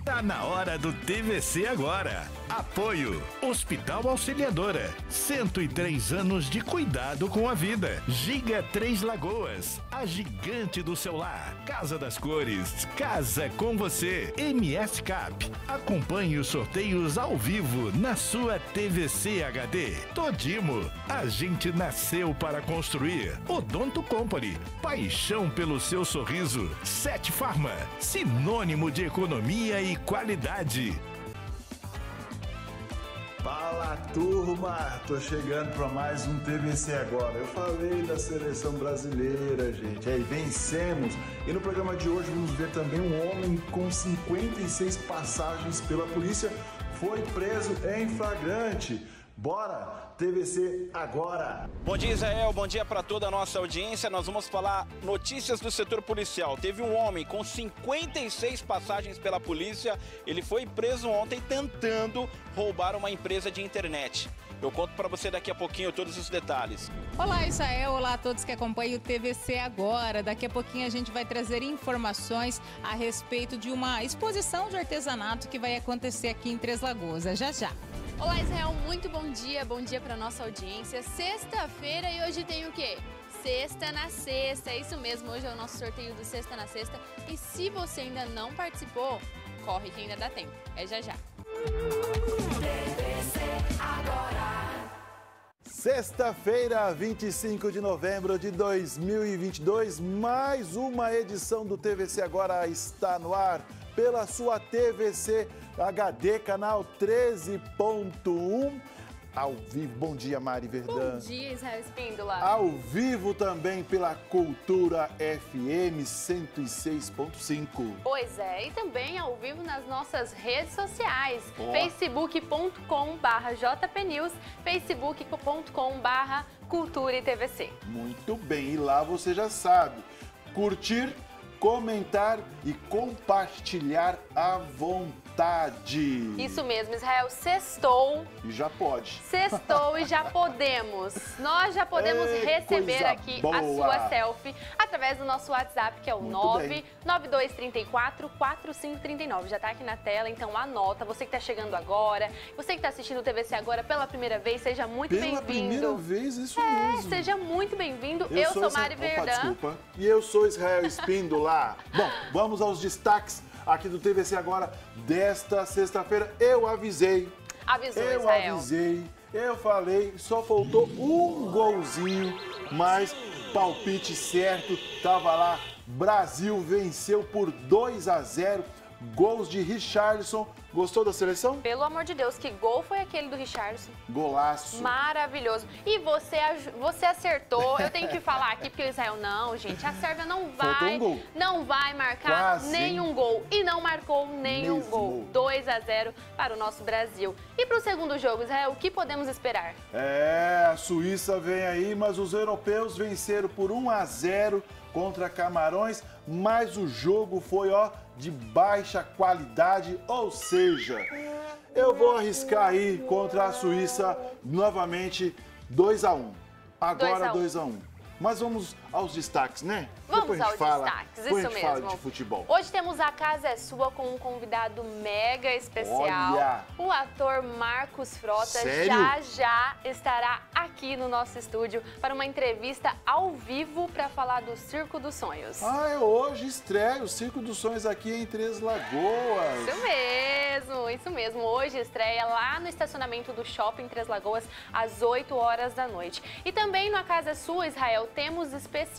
Tá na hora do TVC agora. Apoio Hospital Auxiliadora. 103 anos de cuidado com a vida. Giga Três Lagoas, a gigante do celular. Casa das Cores, casa com você. MS Cap. Acompanhe os sorteios ao vivo na sua TVC HD. Todimo, a gente nasceu para construir. Odonto Company, paixão pelo seu sorriso. Sete Farma, sinônimo de economia e qualidade. Fala, turma! Tô chegando para mais um TVC agora. Eu falei da seleção brasileira, gente. Aí, vencemos. E no programa de hoje vamos ver também um homem com 56 passagens pela polícia foi preso em flagrante. Bora! TVC agora! Bom dia, Israel. Bom dia para toda a nossa audiência. Nós vamos falar notícias do setor policial. Teve um homem com 56 passagens pela polícia. Ele foi preso ontem tentando roubar uma empresa de internet. Eu conto para você daqui a pouquinho todos os detalhes. Olá, Israel. Olá a todos que acompanham o TVC agora. Daqui a pouquinho a gente vai trazer informações a respeito de uma exposição de artesanato que vai acontecer aqui em Três Lagoas. Já, já. Olá, Israel, muito bom dia para nossa audiência. Sexta-feira e hoje tem o quê? Sexta na Sexta, é isso mesmo, hoje é o nosso sorteio do Sexta na Sexta. E se você ainda não participou, corre que ainda dá tempo, é já já. Sexta-feira, 25 de novembro de 2022, mais uma edição do TVC Agora está no ar pela sua TVC HD, canal 13.1, ao vivo. Bom dia, Mari Verdão. Bom dia, Israel Espíndola. Ao vivo também pela Cultura FM 106.5. Pois é, e também ao vivo nas nossas redes sociais, facebook.com/jpnews, facebook.com/cultura e TVC. Muito bem, e lá você já sabe, curtir, comentar e compartilhar à vontade. Isso mesmo, Israel, sextou. E já pode. Sextou e já podemos. Nós já podemos receber aqui boa. A sua selfie através do nosso WhatsApp, que é o 99234-4539. Já tá aqui na tela, então anota. Você que tá chegando agora, você que tá assistindo o TVC agora pela primeira vez, seja muito bem-vindo. Pela primeira vez, isso mesmo. Seja muito bem-vindo. Eu sou Mari Verdão. Desculpa. E eu sou Israel Espíndola. Bom, vamos aos destaques aqui do TVC Agora desta sexta-feira. Eu avisei. Avisou, Israel. Eu avisei, eu falei, só faltou um golzinho, mas palpite certo, tava lá. Brasil venceu por 2-0, gols de Richarlison. Gostou da seleção? Pelo amor de Deus, que gol foi aquele do Richarlison? Golaço. Maravilhoso. E você acertou. Eu tenho que falar aqui, porque o Israel, não, gente, a Sérvia não vai marcar nenhum gol. E não marcou nenhum gol. 2-0 para o nosso Brasil. E para o segundo jogo, Israel, o que podemos esperar? A Suíça vem aí, mas os europeus venceram por 1-0 contra Camarões, mas o jogo foi, de baixa qualidade, ou seja, eu vou arriscar aí contra a Suíça novamente 2-1. Agora 2-1. Mas vamos aos destaques, né? Vamos aos destaques, isso mesmo. Fala de futebol. Hoje temos A Casa é Sua com um convidado mega especial. Olha. O ator Marcos Frota. Sério? Já estará aqui no nosso estúdio para uma entrevista ao vivo para falar do Circo dos Sonhos. Hoje estreia o Circo dos Sonhos aqui em Três Lagoas. Isso mesmo. Hoje estreia lá no estacionamento do Shopping Três Lagoas às 8 horas da noite. E também no A Casa é Sua, Israel, temos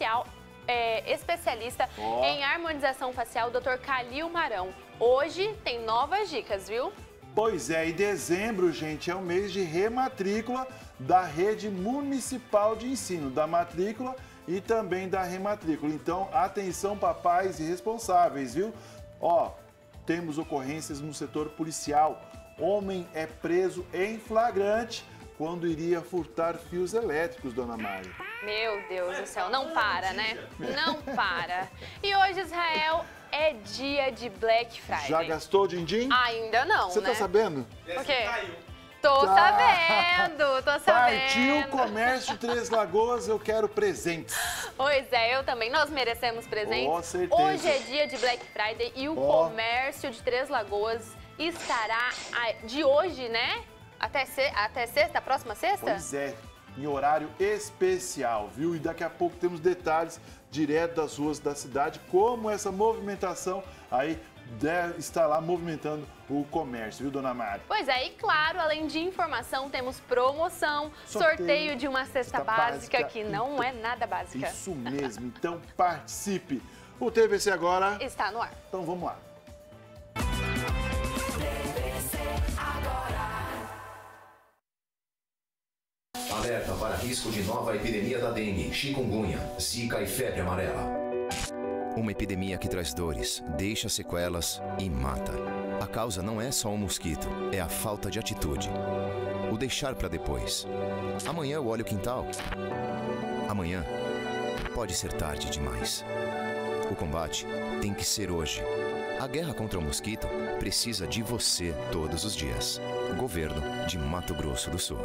especialista em harmonização facial, Dr. Calil Marão. Hoje tem novas dicas, viu? Pois é, e dezembro, gente, é o mês de rematrícula da rede municipal de ensino, da matrícula e também da rematrícula. Então, atenção, papais e responsáveis, viu? Temos ocorrências no setor policial. Homem é preso em flagrante quando iria furtar fios elétricos, dona Mari. Meu Deus do céu, não para, né? Não para. E hoje, Israel, é dia de Black Friday. Já gastou din-din? Ainda não, Você tá sabendo? O quê? Tô sabendo. Partiu o comércio Três Lagoas, eu quero presentes. Pois é, eu também. Nós merecemos presentes. Com certeza. Hoje é dia de Black Friday e o comércio de Três Lagoas estará de hoje, né? Até sexta, a próxima sexta? Pois é, em horário especial, viu? E daqui a pouco temos detalhes direto das ruas da cidade, como essa movimentação aí está lá movimentando o comércio, viu, dona Mari? Pois é, e claro, além de informação, temos promoção, sorteio de uma cesta básica, que não é nada básica. Isso mesmo, então participe. O TVC agora está no ar. Então vamos lá. Alerta para risco de nova epidemia da dengue, chikungunya, zika e febre amarela. Uma epidemia que traz dores, deixa sequelas e mata. A causa não é só um mosquito, é a falta de atitude. O deixar para depois. Amanhã eu olho o quintal. Amanhã pode ser tarde demais. O combate tem que ser hoje. A guerra contra o mosquito precisa de você todos os dias. Governo de Mato Grosso do Sul.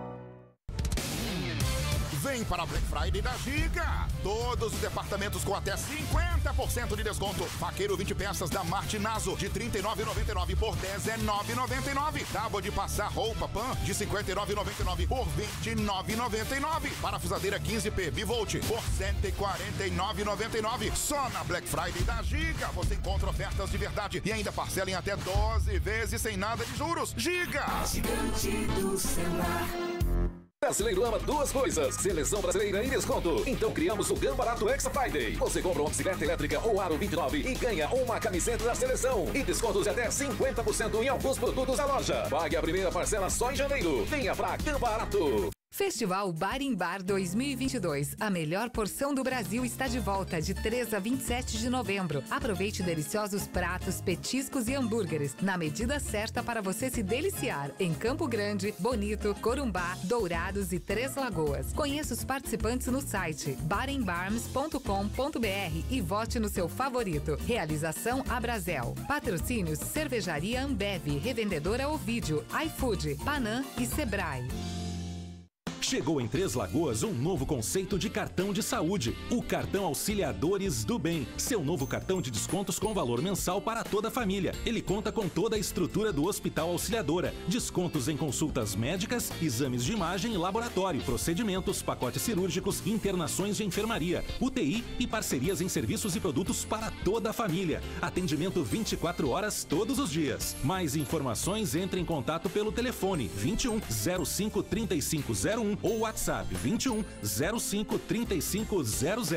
Vem para a Black Friday da Giga. Todos os departamentos com até 50% de desconto. Vaqueiro 20 peças da Martinazo de R$ 39,99 por R$ 19,99. Tábua de passar roupa Pan de R$ 59,99 por R$ 29,99. Parafusadeira 15P Bivolt por R$ 149,99. Só na Black Friday da Giga você encontra ofertas de verdade e ainda parcela em até 12 vezes sem nada de juros. Giga! Gigante do celular. Brasileiro ama duas coisas, seleção brasileira e desconto. Então criamos o Gam Barato Extra Friday. Você compra uma bicicleta elétrica ou aro 29 e ganha uma camiseta da seleção. E descontos de até 50% em alguns produtos da loja. Pague a primeira parcela só em janeiro. Venha pra Gam Barato. Festival Bar em Bar 2022. A melhor porção do Brasil está de volta de 3 a 27 de novembro. Aproveite deliciosos pratos, petiscos e hambúrgueres na medida certa para você se deliciar em Campo Grande, Bonito, Corumbá, Dourados e Três Lagoas. Conheça os participantes no site barembarms.com.br e vote no seu favorito. Realização Abrazel. Patrocínios Cervejaria Ambev, Revendedora Ovídio, iFood, Panam e Sebrae. Chegou em Três Lagoas um novo conceito de cartão de saúde, o Cartão Auxiliadores do Bem. Seu novo cartão de descontos com valor mensal para toda a família. Ele conta com toda a estrutura do Hospital Auxiliadora. Descontos em consultas médicas, exames de imagem e laboratório, procedimentos, pacotes cirúrgicos, internações de enfermaria, UTI e parcerias em serviços e produtos para toda a família. Atendimento 24 horas todos os dias. Mais informações, entre em contato pelo telefone 21 05 3501 ou WhatsApp 21 05 3500.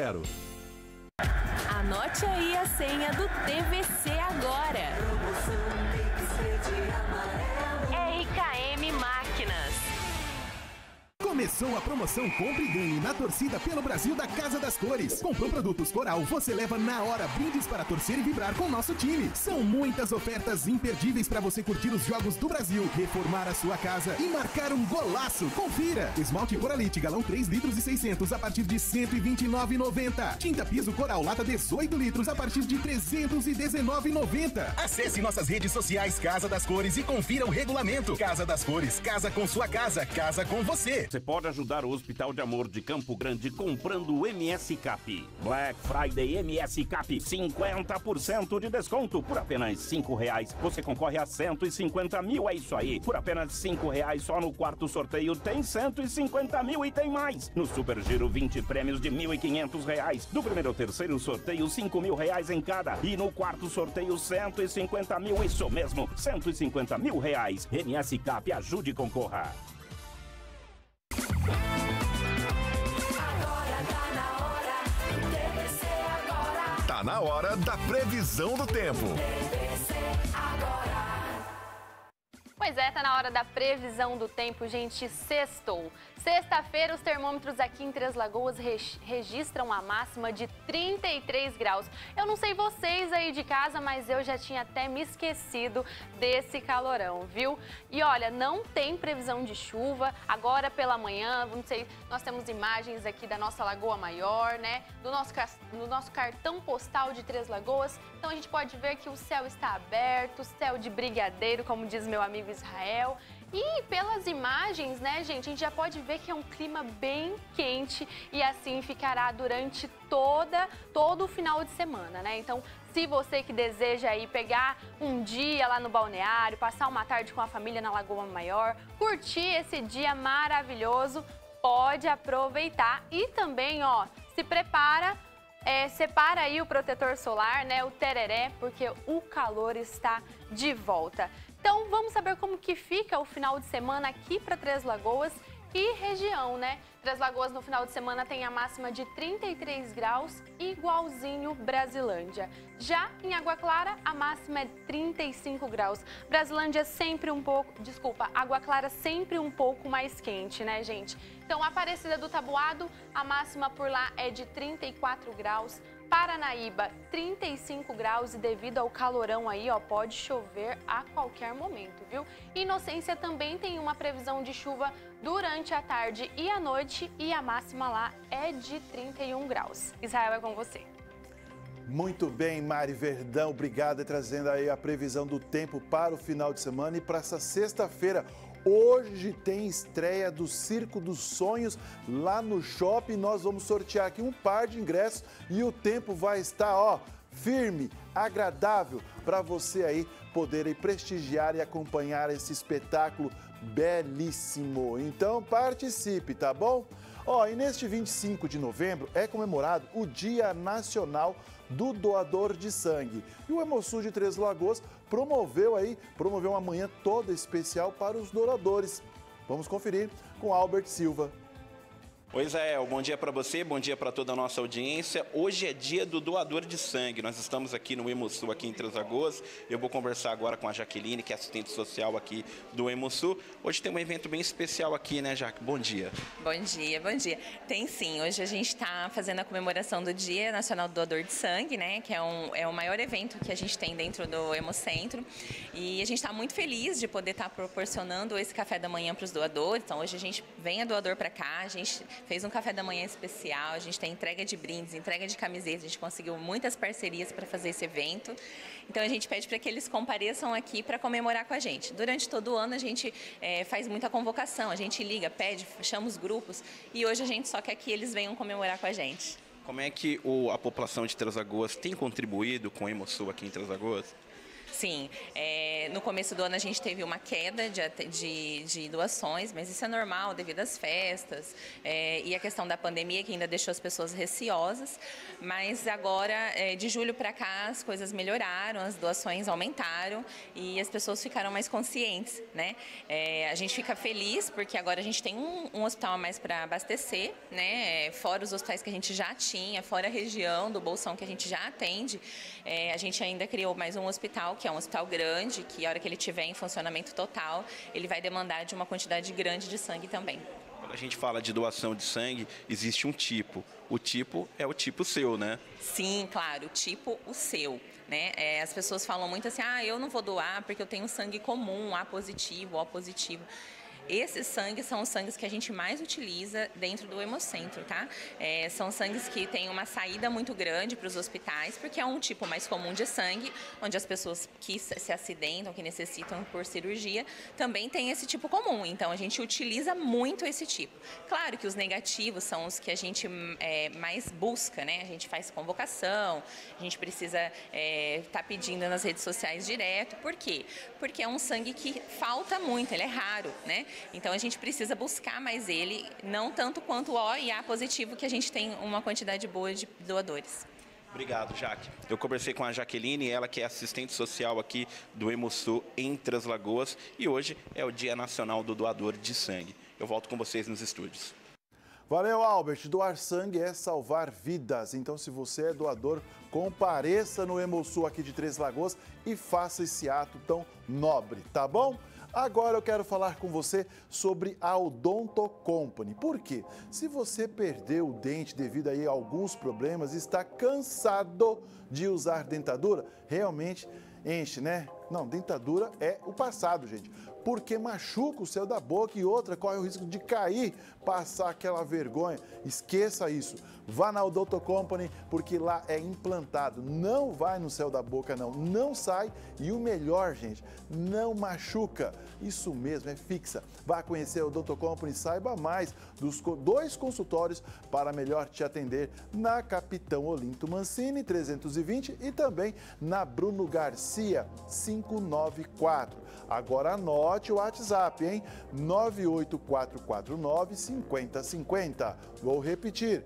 Anote aí a senha do TVC agora. RKM Máquinas. Começou a promoção Compre e Ganhe na torcida pelo Brasil da Casa das Cores. Comprou produtos Coral, você leva na hora brindes para torcer e vibrar com nosso time. São muitas ofertas imperdíveis para você curtir os jogos do Brasil, reformar a sua casa e marcar um golaço. Confira! Esmalte Coralite galão 3 litros e 600 a partir de R$ 129,90. Tinta piso Coral lata 18 litros a partir de R$ 319,90. Acesse nossas redes sociais Casa das Cores e confira o regulamento. Casa das Cores, casa com sua casa, casa com você. Você pode ajudar o Hospital de Amor de Campo Grande comprando o MS Cap. Black Friday MS Cap, 50% de desconto por apenas R$ 5,00. Você concorre a 150 mil, é isso aí. Por apenas R$ 5,00 só no quarto sorteio tem 150 mil e tem mais. No Super Giro 20 prêmios de R$ 1.500. Do primeiro ao terceiro sorteio R$ 5.000 em cada. E no quarto sorteio 150 mil, isso mesmo, 150 mil reais. MS Cap, ajude e concorra. Tá na hora da previsão do tempo. Pois é, tá na hora da previsão do tempo, gente. Sextou. Sexta-feira, os termômetros aqui em Três Lagoas registram a máxima de 33 graus. Eu não sei vocês aí de casa, mas eu já tinha até me esquecido desse calorão, viu? E olha, não tem previsão de chuva. Agora pela manhã, não sei, nós temos imagens aqui da nossa Lagoa Maior, né? Do nosso cartão postal de Três Lagoas. Então a gente pode ver que o céu está aberto, céu de brigadeiro, como diz meu amigo Israel. E pelas imagens, né, gente, a gente já pode ver que é um clima bem quente e assim ficará durante todo o final de semana, né? Então, se você que deseja aí pegar um dia lá no balneário, passar uma tarde com a família na Lagoa Maior, curtir esse dia maravilhoso, pode aproveitar e também, ó, se prepara, separa aí o protetor solar, né, o tereré, porque o calor está de volta. Então, vamos saber como que fica o final de semana aqui para Três Lagoas e região, né? Três Lagoas no final de semana tem a máxima de 33 graus, igualzinho Brasilândia. Já em Água Clara, a máxima é 35 graus. Brasilândia sempre Água Clara sempre um pouco mais quente, né, gente? Então, Aparecida do Taboado, a máxima por lá é de 34 graus. Paranaíba, 35 graus e devido ao calorão aí, ó, pode chover a qualquer momento, viu? Inocência também tem uma previsão de chuva durante a tarde e a noite e a máxima lá é de 31 graus. Israel, é com você. Muito bem, Mari Verdão, obrigada, trazendo aí a previsão do tempo para o final de semana e para essa sexta-feira. Hoje tem estreia do Circo dos Sonhos lá no shopping. Nós vamos sortear aqui um par de ingressos e o tempo vai estar, ó, firme, agradável para você aí poder aí prestigiar e acompanhar esse espetáculo belíssimo. Então participe, tá bom? Ó, e neste 25 de novembro é comemorado o Dia Nacional do Doador de Sangue. E o Hemosul de Três Lagoas promoveu uma manhã toda especial para os doadores. Vamos conferir com Albert Silva. Oi, Israel, bom dia para você, bom dia para toda a nossa audiência. Hoje é dia do doador de sangue. Nós estamos aqui no Hemosul, aqui em Três Lagoas. Eu vou conversar agora com a Jaqueline, que é assistente social aqui do Hemosul. Hoje tem um evento bem especial aqui, né, Jaque? Bom dia. Bom dia, bom dia. Tem sim, hoje a gente está fazendo a comemoração do Dia Nacional do Doador de Sangue, né, que é o maior evento que a gente tem dentro do Hemocentro. E a gente está muito feliz de poder estar proporcionando esse café da manhã para os doadores. Então, hoje a gente vem a doador para cá, a gente fez um café da manhã especial, a gente tem entrega de brindes, entrega de camisetas, a gente conseguiu muitas parcerias para fazer esse evento. Então a gente pede para que eles compareçam aqui para comemorar com a gente. Durante todo o ano a gente faz muita convocação, a gente liga, pede, chama os grupos e hoje a gente só quer que eles venham comemorar com a gente. Como é que a população de Três Lagoas tem contribuído com o Hemosul aqui em Três Lagoas? Sim, no começo do ano a gente teve uma queda de doações, mas isso é normal devido às festas e a questão da pandemia que ainda deixou as pessoas receosas, mas agora de julho para cá as coisas melhoraram, as doações aumentaram e as pessoas ficaram mais conscientes, né? A gente fica feliz porque agora a gente tem um hospital a mais para abastecer, né? Fora os hospitais que a gente já tinha, fora a região do Bolsão que a gente já atende, a gente ainda criou mais um hospital que é um hospital grande, que a hora que ele estiver em funcionamento total, ele vai demandar de uma quantidade grande de sangue também. Quando a gente fala de doação de sangue, existe um tipo. O tipo é o tipo seu, né? Sim, claro, o tipo o seu. Né? As pessoas falam muito assim, eu não vou doar porque eu tenho sangue comum, A positivo, O positivo. Esses sangues são os sangues que a gente mais utiliza dentro do Hemocentro, tá? São sangues que têm uma saída muito grande para os hospitais, porque é um tipo mais comum de sangue, onde as pessoas que se acidentam, que necessitam por cirurgia, também tem esse tipo comum. Então, a gente utiliza muito esse tipo. Claro que os negativos são os que a gente mais busca, né? A gente faz convocação, a gente precisa estar pedindo nas redes sociais direto. Por quê? Porque é um sangue que falta muito, ele é raro, né? Então a gente precisa buscar mais ele, não tanto quanto o O e A positivo, que a gente tem uma quantidade boa de doadores. Obrigado, Jaque. Eu conversei com a Jaqueline, ela que é assistente social aqui do Hemosul em Três Lagoas e hoje é o Dia Nacional do Doador de Sangue. Eu volto com vocês nos estúdios. Valeu, Albert. Doar sangue é salvar vidas. Então, se você é doador, compareça no Hemosul aqui de Três Lagoas e faça esse ato tão nobre, tá bom? Agora eu quero falar com você sobre a Odonto Company. Por quê? Se você perdeu o dente devido a alguns problemas, está cansado de usar dentadura, realmente enche, né? Não, dentadura é o passado, gente. porque machuca o céu da boca e outra, corre o risco de cair, passar aquela vergonha. Esqueça isso. Vá na Odonto Company, porque lá é implantado. Não vai no céu da boca, não. Não sai. E o melhor, gente, não machuca. Isso mesmo, é fixa. Vá conhecer a Odonto Company e saiba mais dos 2 consultórios para melhor te atender na Capitão Olinto Mancini, 320 e também na Bruno Garcia, 594. Agora anote o WhatsApp, hein? 98449-5050. Vou repetir,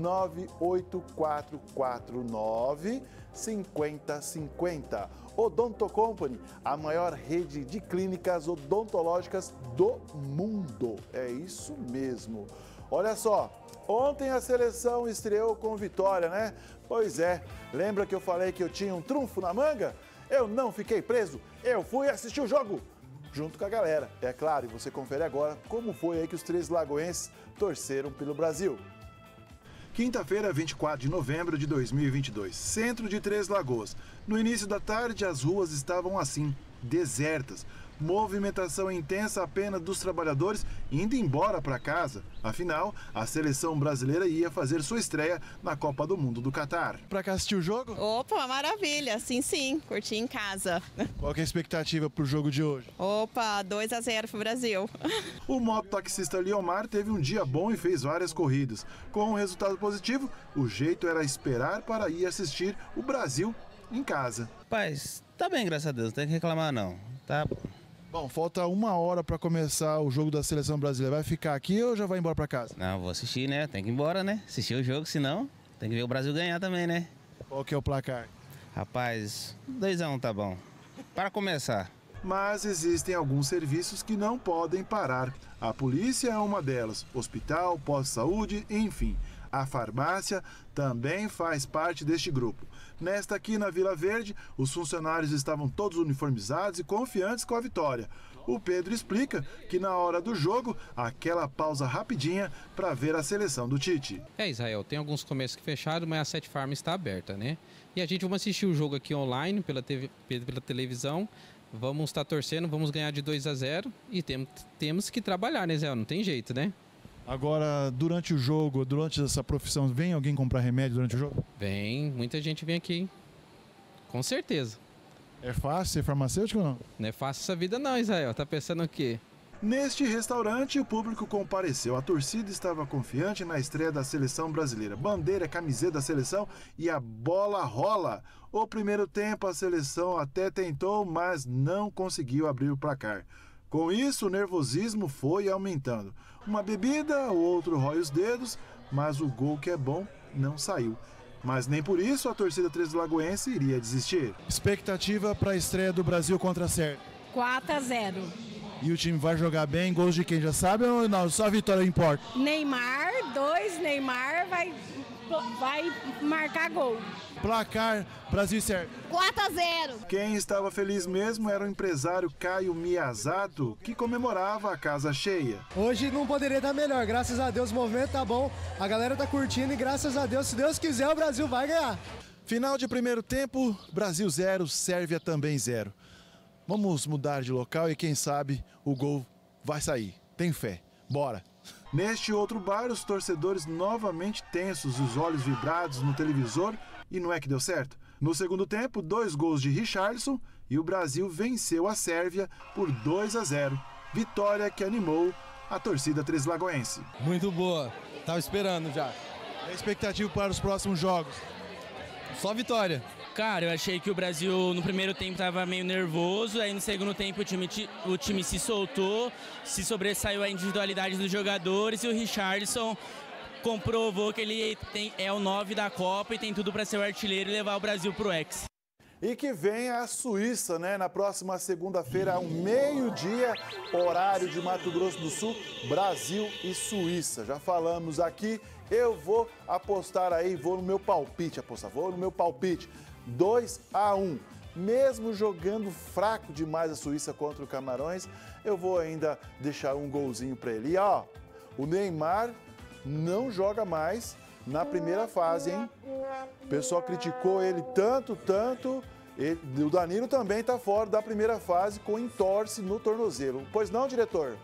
98449-5050. Odonto Company, a maior rede de clínicas odontológicas do mundo. É isso mesmo. Olha só, ontem a seleção estreou com vitória, né? Pois é, lembra que eu falei que eu tinha um trunfo na manga? Eu não fiquei preso, eu fui assistir o jogo junto com a galera. É claro, e você confere agora como foi aí que os 3 lagoenses torceram pelo Brasil. Quinta-feira, 24 de novembro de 2022, centro de Três Lagoas. No início da tarde, as ruas estavam assim, desertas. Movimentação intensa apenas dos trabalhadores indo embora para casa. Afinal, a seleção brasileira ia fazer sua estreia na Copa do Mundo do Catar. Para cá assistir o jogo? Opa, maravilha, sim, curti em casa. Qual que é a expectativa para o jogo de hoje? Opa, 2-0 pro Brasil. O mototaxista Liomar teve um dia bom e fez várias corridas. Com um resultado positivo, o jeito era esperar para ir assistir o Brasil em casa. Rapaz, tá bem, graças a Deus, não tem que reclamar não, tá? Bom, falta 1 hora para começar o jogo da seleção brasileira. Vai ficar aqui ou já vai embora para casa? Não, vou assistir, né? Tem que ir embora, né? Assistir o jogo, senão tem que ver o Brasil ganhar também, né? Qual que é o placar? Rapaz, 2-1 tá bom. Para começar. Mas existem alguns serviços que não podem parar. A polícia é uma delas, hospital, posto-saúde, enfim. A farmácia também faz parte deste grupo. Nesta aqui na Vila Verde, os funcionários estavam todos uniformizados e confiantes com a vitória. O Pedro explica que na hora do jogo, aquela pausa rapidinha para ver a seleção do Tite. Israel, tem alguns comércios que fecharam, mas a Sete Farm está aberta, né? E a gente vamos assistir o jogo aqui online, pela televisão. Vamos estar torcendo, vamos ganhar de 2-0 e temos que trabalhar, né, Israel? Não tem jeito, né? Agora, durante o jogo, durante essa profissão, vem alguém comprar remédio durante o jogo? Vem, muita gente vem aqui, com certeza. É fácil ser farmacêutico ou não? Não é fácil essa vida não, Israel, tá pensando o quê? Neste restaurante, o público compareceu. A torcida estava confiante na estreia da seleção brasileira. Bandeira, camiseta da seleção e a bola rola. O primeiro tempo, a seleção até tentou, mas não conseguiu abrir o placar. Com isso, o nervosismo foi aumentando. Uma bebida, o outro rói os dedos, mas o gol que é bom não saiu. Mas nem por isso a torcida treslagoense iria desistir. Expectativa para a estreia do Brasil contra a Sérvia? 4-0. E o time vai jogar bem? Gols de quem já sabe ou não? Só a vitória importa? Neymar vai marcar gol. Placar, Brasil e Sérvia. 4-0. Quem estava feliz mesmo era o empresário Caio Miyazato, que comemorava a casa cheia. Hoje não poderia dar melhor, graças a Deus o movimento tá bom, a galera tá curtindo e graças a Deus, se Deus quiser, o Brasil vai ganhar. Final de primeiro tempo, Brasil 0, Sérvia também 0. Vamos mudar de local e quem sabe o gol vai sair. Tem fé. Bora! Neste outro bar, os torcedores novamente tensos, os olhos vibrados no televisor e não é que deu certo. No segundo tempo, 2 gols de Richarlison e o Brasil venceu a Sérvia por 2-0. Vitória que animou a torcida treslagoense. Muito boa, tava esperando já. E a expectativa para os próximos jogos? Só vitória. Cara, eu achei que o Brasil no primeiro tempo estava meio nervoso, aí no segundo tempo o time se soltou, se sobressaiu a individualidade dos jogadores e o Richarlison comprovou que ele é o 9 da Copa e tem tudo para ser o artilheiro e levar o Brasil pro Hexa. E que vem a Suíça, né? Na próxima segunda-feira, ao meio-dia, horário de Mato Grosso do Sul, Brasil e Suíça. Já falamos aqui, eu vou apostar aí, vou no meu palpite, 2-1. Mesmo jogando fraco demais a Suíça contra o Camarões, eu vou ainda deixar um golzinho para ele. E ó, o Neymar não joga mais na primeira fase, hein? O pessoal criticou ele tanto, O Danilo também está fora da primeira fase com entorse no tornozelo. Pois não, diretor?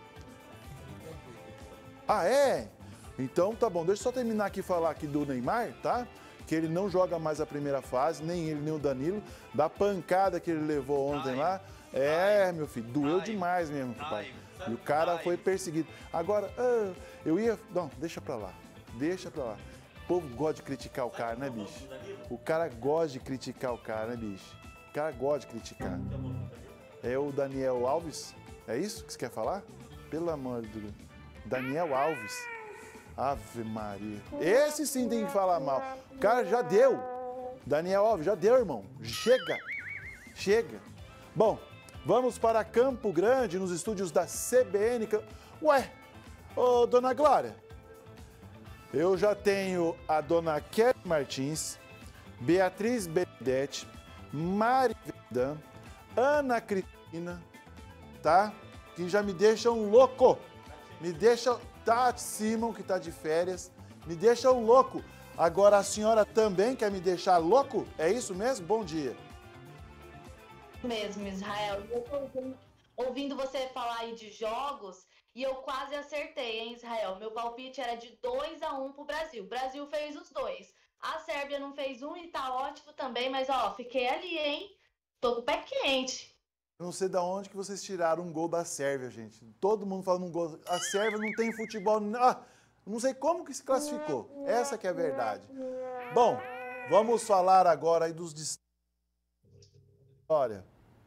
Ah, é? Então tá bom. Deixa eu só terminar aqui e falar aqui do Neymar, tá? Que ele não joga mais a primeira fase, nem ele, nem o Danilo. Da pancada que ele levou ontem lá. Meu filho, doeu demais mesmo, pai. E o cara foi perseguido. Agora, eu ia... Não, deixa pra lá. Deixa pra lá. O povo gosta de criticar o cara, né, bicho? O cara gosta de criticar o cara, né, bicho? O cara gosta de criticar. É o Daniel Alves? É isso que você quer falar? Pelo amor de Deus. Daniel Alves. Ave Maria. Esse sim tem que falar mal. O cara já deu. Daniel Alves, já deu, irmão. Chega. Chega. Bom, vamos para Campo Grande, nos estúdios da CBN. Ué, ô, dona Glória, eu já tenho a dona Kelly Martins, Beatriz Benedetti, Mari Verdã, Ana Cristina, tá? Que já me deixam louco. Me deixam... Tati Simon, que tá de férias, me deixam louco. Agora a senhora também quer me deixar louco? É isso mesmo? Bom dia. Mesmo, Israel. Eu tô ouvindo você falar aí de jogos e eu quase acertei, hein, Israel? Meu palpite era de 2-1 pro Brasil. O Brasil fez os 2. A Sérvia não fez um e tá ótimo também, mas ó, fiquei ali, hein? Tô com o pé quente. Eu não sei de onde que vocês tiraram um gol da Sérvia, gente. Todo mundo falando um gol. A Sérvia não tem futebol... não sei como que se classificou. Essa que é a verdade. Bom, vamos falar agora aí dos destaques. Olha.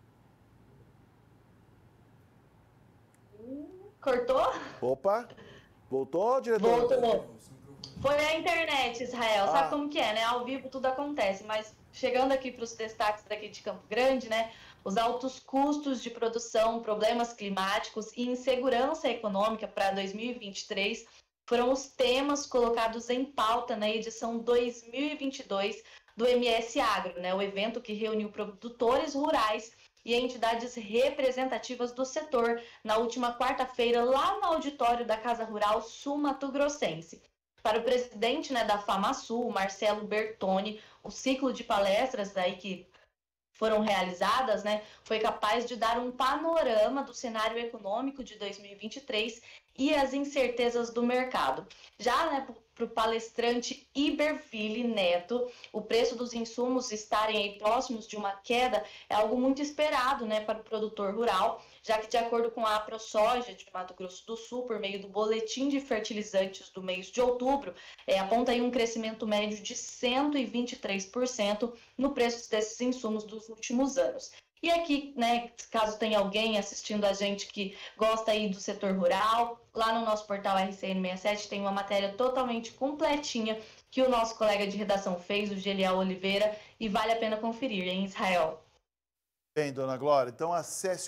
Cortou? Opa. Voltou, diretor? Voltou. Foi a internet, Israel. Sabe como que é, né? Ao vivo tudo acontece. Mas chegando aqui para os destaques daqui de Campo Grande, né? Os altos custos de produção, problemas climáticos e insegurança econômica para 2023 foram os temas colocados em pauta na edição 2022 do MS Agro, né? O evento que reuniu produtores rurais e entidades representativas do setor na última quarta-feira lá no auditório da Casa Rural Sul Mato Grossense. Para o presidente, né, da FamaSul, Marcelo Bertoni, o ciclo de palestras aí que foram realizadas, né, foi capaz de dar um panorama do cenário econômico de 2023 e as incertezas do mercado. Já, né, para o palestrante Iberville Neto, o preço dos insumos estarem aí próximos de uma queda é algo muito esperado, né, para o produtor rural, já que, de acordo com a AproSoja de Mato Grosso do Sul, por meio do Boletim de Fertilizantes do mês de outubro, aponta aí um crescimento médio de 123% no preço desses insumos dos últimos anos. E aqui, né, caso tenha alguém assistindo a gente que gosta aí do setor rural, lá no nosso portal RCN67 tem uma matéria totalmente completinha que o nosso colega de redação fez, o Gelial Oliveira, e vale a pena conferir, em Israel. Bem, dona Glória, então acesse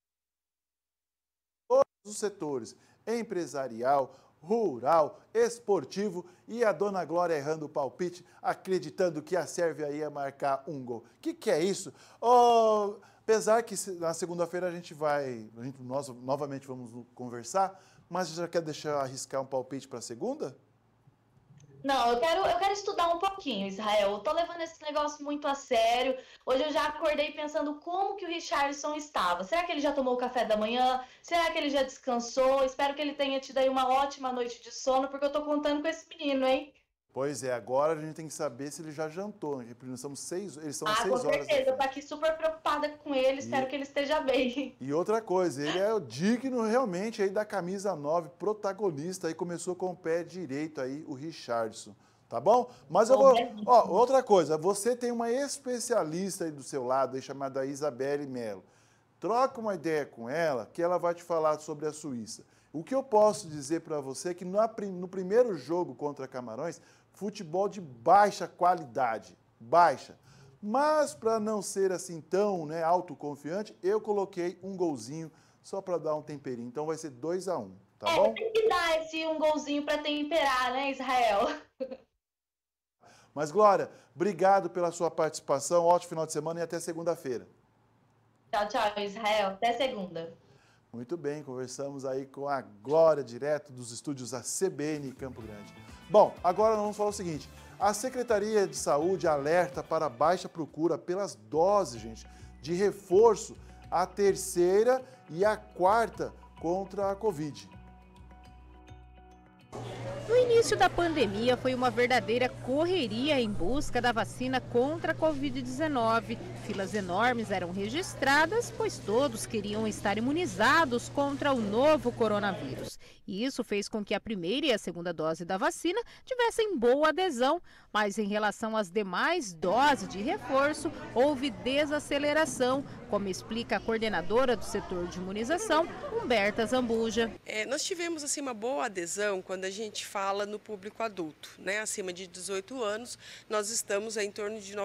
todos os setores, empresarial, rural, esportivo, e a dona Glória errando o palpite, acreditando que a Sérvia ia marcar um gol. Que é isso? Apesar que na segunda-feira nós novamente vamos conversar, mas já quer arriscar um palpite para a segunda? Não, eu quero estudar um pouquinho, Israel. Eu tô levando esse negócio muito a sério. Hoje eu já acordei pensando como que o Richarlison estava. Será que ele já tomou o café da manhã? Será que ele já descansou? Espero que ele tenha tido aí uma ótima noite de sono, porque eu tô contando com esse menino, hein? Pois é, agora a gente tem que saber se ele já jantou. Eles são 6 horas. Com certeza, eu tô aqui super preocupada com ele, espero que ele esteja bem. E outra coisa, ele é o digno realmente aí da camisa 9, protagonista, aí começou com o pé direito aí, o Richarlison, tá bom? Mas eu vou... outra coisa, você tem uma especialista aí do seu lado, aí, chamada Isabelle Melo. Troca uma ideia com ela, que ela vai te falar sobre a Suíça. O que eu posso dizer para você é que no primeiro jogo contra Camarões, futebol de baixa qualidade, baixa. Mas para não ser assim tão, né, autoconfiante, eu coloquei um golzinho só para dar um temperinho. Então vai ser 2-1, tá bom? Tem que dar um golzinho para temperar, né, Israel? Mas, Glória, obrigado pela sua participação, ótimo final de semana e até segunda-feira. Tchau, tchau, Israel. Até segunda. Muito bem, conversamos aí com a Glória, direto dos estúdios da CBN Campo Grande. Bom, agora nós vamos falar o seguinte, A Secretaria de Saúde alerta para baixa procura pelas doses, gente, de reforço, a terceira e a quarta contra a Covid. No início da pandemia, foi uma verdadeira correria em busca da vacina contra a Covid-19. Filas enormes eram registradas, pois todos queriam estar imunizados contra o novo coronavírus. E isso fez com que a primeira e a segunda dose da vacina tivessem boa adesão. Mas em relação às demais doses de reforço, houve desaceleração, como explica a coordenadora do setor de imunização, Humberta Zambuja. Nós tivemos assim, uma boa adesão quando a gente fala no público adulto, né? Acima de 18 anos, nós estamos em torno de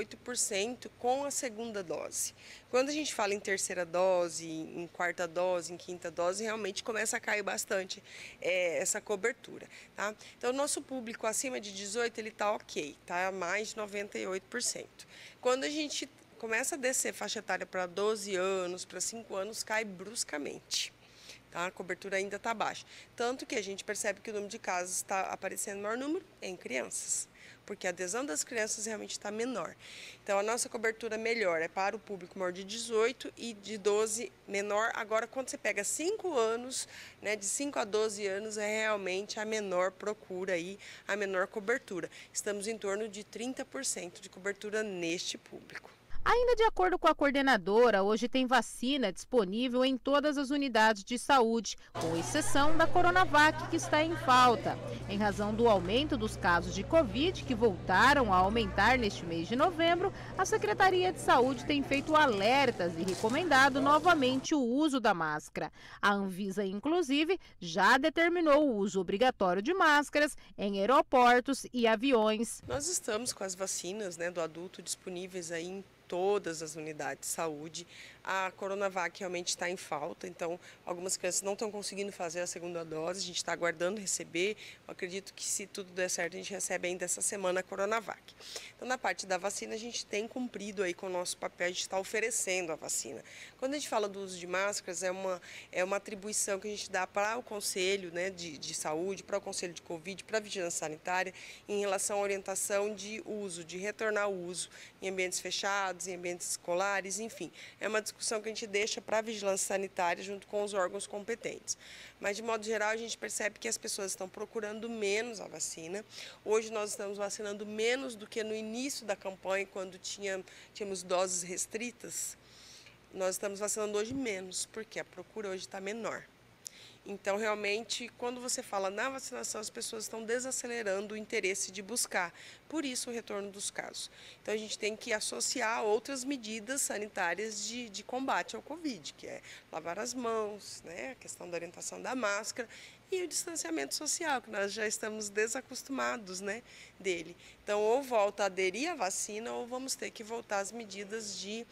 98% com a segunda dose. Quando a gente fala em terceira dose, em quarta dose, em quinta dose, realmente começa a cair bastante essa cobertura, tá? Então, o nosso público acima de 18, ele está ok, tá? Mais de 98%. Quando a gente começa a descer faixa etária para 12 anos, para 5 anos, cai bruscamente. Tá? A cobertura ainda está baixa. Tanto que a gente percebe que o número de casos está aparecendo maior número em crianças, porque a adesão das crianças realmente está menor. Então, a nossa cobertura melhor é para o público maior de 18 e de 12 menor. Agora, quando você pega 5 anos, né, de 5 a 12 anos, é realmente a menor procura, aí, a menor cobertura. Estamos em torno de 30% de cobertura neste público. Ainda de acordo com a coordenadora, hoje tem vacina disponível em todas as unidades de saúde, com exceção da Coronavac, que está em falta. Em razão do aumento dos casos de Covid, que voltaram a aumentar neste mês de novembro, a Secretaria de Saúde tem feito alertas e recomendado novamente o uso da máscara. A Anvisa, inclusive, já determinou o uso obrigatório de máscaras em aeroportos e aviões. Nós estamos com as vacinas, né, do adulto disponíveis aí em todas as unidades de saúde. A Coronavac realmente está em falta, então algumas crianças não estão conseguindo fazer a segunda dose, a gente está aguardando receber. Eu acredito que, se tudo der certo, a gente recebe ainda essa semana a Coronavac. Então, na parte da vacina, a gente tem cumprido aí com o nosso papel, a gente está oferecendo a vacina. Quando a gente fala do uso de máscaras, é uma atribuição que a gente dá para o Conselho, né, de Saúde, para o Conselho de Covid, para a Vigilância Sanitária, em relação à orientação de uso, de retornar ao uso em ambientes fechados, em ambientes escolares, enfim. É uma discussão que a gente deixa para a Vigilância Sanitária junto com os órgãos competentes. Mas, de modo geral, a gente percebe que as pessoas estão procurando menos a vacina. Hoje nós estamos vacinando menos do que no início da campanha, quando tínhamos doses restritas. Nós estamos vacinando hoje menos, porque a procura hoje está menor. Então, realmente, quando você fala na vacinação, as pessoas estão desacelerando o interesse de buscar. Por isso, o retorno dos casos. Então, a gente tem que associar outras medidas sanitárias de combate ao Covid, que é lavar as mãos, né, a questão da orientação da máscara e o distanciamento social, que nós já estamos desacostumados, né, dele. Então, ou volta a aderir à vacina, ou vamos ter que voltar às medidas de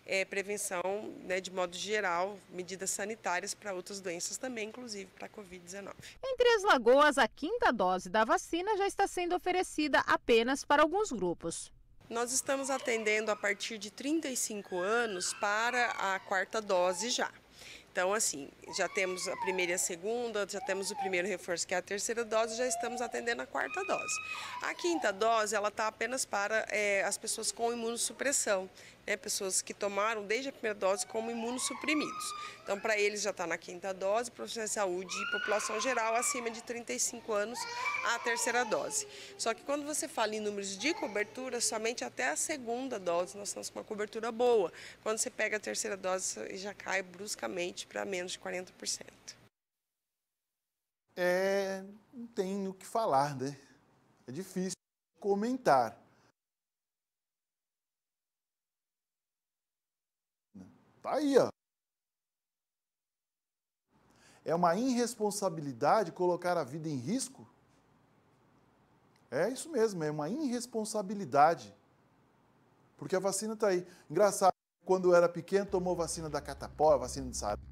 prevenção, né, de modo geral, medidas sanitárias para outras doenças também, inclusive para a Covid-19. Em Três Lagoas, a quinta dose da vacina já está sendo oferecida apenas para alguns grupos. Nós estamos atendendo a partir de 35 anos para a quarta dose já. Então, assim, já temos a primeira e a segunda, já temos o primeiro reforço, que é a terceira dose, já estamos atendendo a quarta dose. A quinta dose, ela está apenas para as pessoas com imunossupressão, né? Pessoas que tomaram desde a primeira dose como imunossuprimidos. Então, para eles já está na quinta dose, profissionais de saúde e população geral acima de 35 anos, a terceira dose. Só que quando você fala em números de cobertura, somente até a segunda dose nós estamos com uma cobertura boa. Quando você pega a terceira dose, já cai bruscamente para menos de 40%. Não tem o que falar, né? É difícil comentar. Tá aí, ó. É uma irresponsabilidade colocar a vida em risco? É isso mesmo, é uma irresponsabilidade. Porque a vacina tá aí. Engraçado, quando eu era pequeno, tomou vacina da catapora, vacina de sarampo.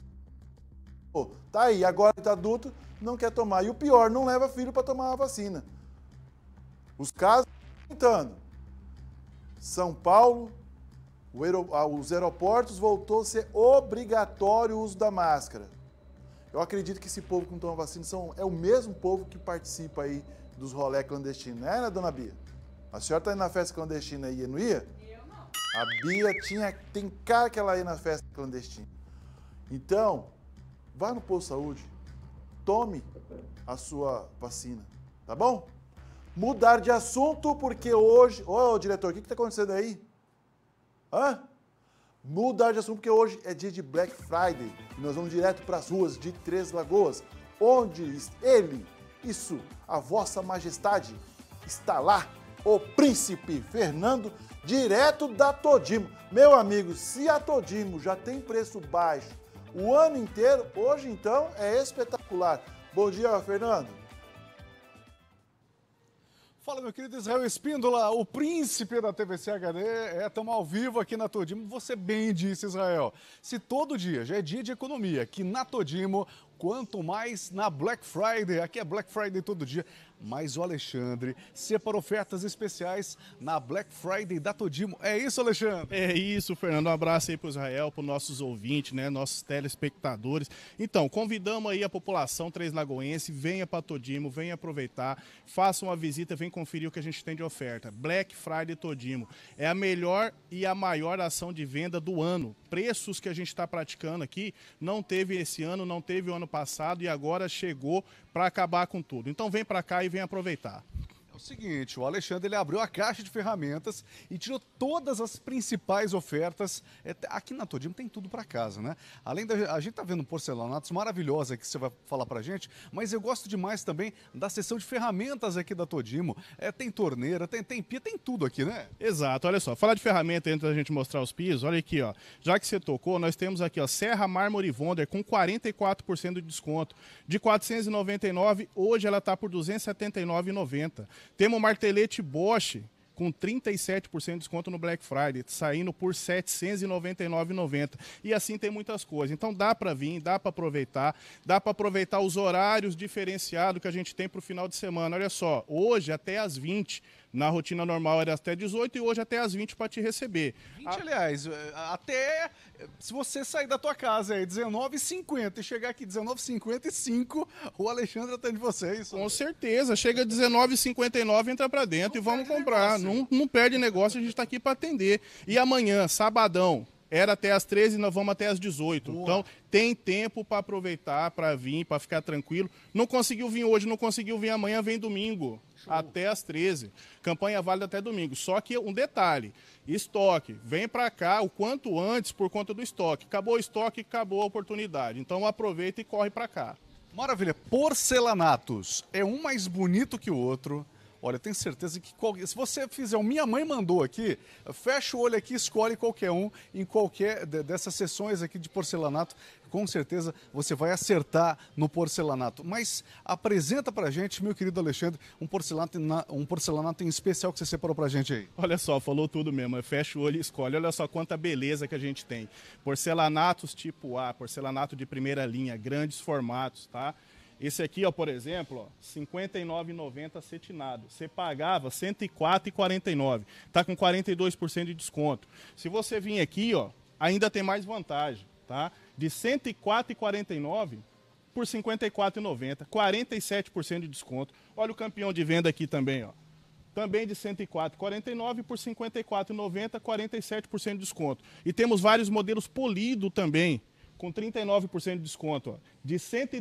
Tá aí, agora está adulto, não quer tomar. E o pior, não leva filho para tomar a vacina. Os casos estão aumentando. São Paulo, os aeroportos voltou a ser obrigatório o uso da máscara. Eu acredito que esse povo que não toma vacina é o mesmo povo que participa aí dos rolé clandestinos, né, dona Bia? A senhora tá indo na festa clandestina aí, não ia? Eu não. A Bia tem cara que ela ia na festa clandestina. Então, vá no posto de saúde, tome a sua vacina, tá bom? Mudar de assunto, porque hoje... Ô, diretor, o que tá acontecendo aí? Hã? Mudar de assunto, porque hoje é dia de Black Friday. E nós vamos direto para as ruas de Três Lagoas, onde a vossa majestade, está lá, o príncipe Fernando, direto da Todimo. Meu amigo, se a Todimo já tem preço baixo o ano inteiro, hoje então é espetacular. Bom dia, Fernando. Fala, meu querido Israel Espíndola, o príncipe da TVC HD. Estamos ao vivo aqui na Todimo. Você bem disse, Israel. Se todo dia já é dia de economia aqui na Todimo, quanto mais na Black Friday. Aqui é Black Friday todo dia. Mas o Alexandre separa ofertas especiais na Black Friday da Todimo. É isso, Alexandre? É isso, Fernando. Um abraço aí para o Israel, para os nossos ouvintes, né, nossos telespectadores. Então, convidamos aí a população Três Lagoense, venha para Todimo, venha aproveitar, faça uma visita, vem conferir o que a gente tem de oferta. Black Friday Todimo é a melhor e a maior ação de venda do ano. Preços que a gente está praticando aqui não teve esse ano, não teve o ano passado e agora chegou para acabar com tudo. Então vem para cá e vem aproveitar. É o seguinte, o Alexandre ele abriu a caixa de ferramentas e tirou todas as principais ofertas. Aqui na Todimo tem tudo para casa, né? Além da... A gente tá vendo porcelanatos maravilhosos que você vai falar pra gente, mas eu gosto demais também da seção de ferramentas aqui da Todimo. Tem torneira, tem pia, tem tudo aqui, né? Exato, olha só, falar de ferramenta antes da gente mostrar os pisos, olha aqui, ó. Já que você tocou, nós temos aqui, ó, Serra Mármore Wonder com 44% de desconto. De R$ 499, hoje ela tá por R$ 279,90. Temos o martelete Bosch com 37% de desconto no Black Friday, saindo por R$ 799,90. E assim tem muitas coisas. Então dá para vir, dá para aproveitar os horários diferenciados que a gente tem para o final de semana. Olha só, hoje até às 20, na rotina normal era até 18 e hoje até às 20 para te receber. 20, aliás, até se você sair da tua casa aí 19h50 e chegar aqui 19h55, o Alexandre atende vocês. Com certeza, chega 19h59, entra para dentro e vamos comprar. Não perde negócio, a gente está aqui para atender. E amanhã, sabadão, era até às 13, nós vamos até às 18. Boa. Então, tem tempo para aproveitar, para vir, para ficar tranquilo. Não conseguiu vir hoje, não conseguiu vir amanhã, vem domingo. Show. Até às 13. Campanha válida até domingo. Só que um detalhe, estoque. Vem para cá o quanto antes por conta do estoque. Acabou o estoque, acabou a oportunidade. Então, aproveita e corre para cá. Maravilha. Porcelanatos. É um mais bonito que o outro. Olha, eu tenho certeza que se você fizer o Minha Mãe Mandou aqui, fecha o olho aqui, escolhe qualquer um em qualquer dessas sessões aqui de porcelanato. Com certeza você vai acertar no porcelanato. Mas apresenta pra gente, meu querido Alexandre, um porcelanato em especial que você separou pra gente aí. Olha só, falou tudo mesmo. Fecha o olho e escolhe. Olha só quanta beleza que a gente tem. Porcelanatos tipo A, porcelanato de primeira linha, grandes formatos, tá? Esse aqui, ó, por exemplo, R$ 59,90 acetinado. Você pagava R$ 104,49. Está com 42% de desconto. Se você vir aqui, ó, ainda tem mais vantagem, tá? De R$ 104,49 por R$ 54,90. 47% de desconto. Olha o campeão de venda aqui também, ó. Também de R$ 104,49 por R$ 54,90, 47% de desconto. E temos vários modelos polido também, com 39% de desconto, ó, de R$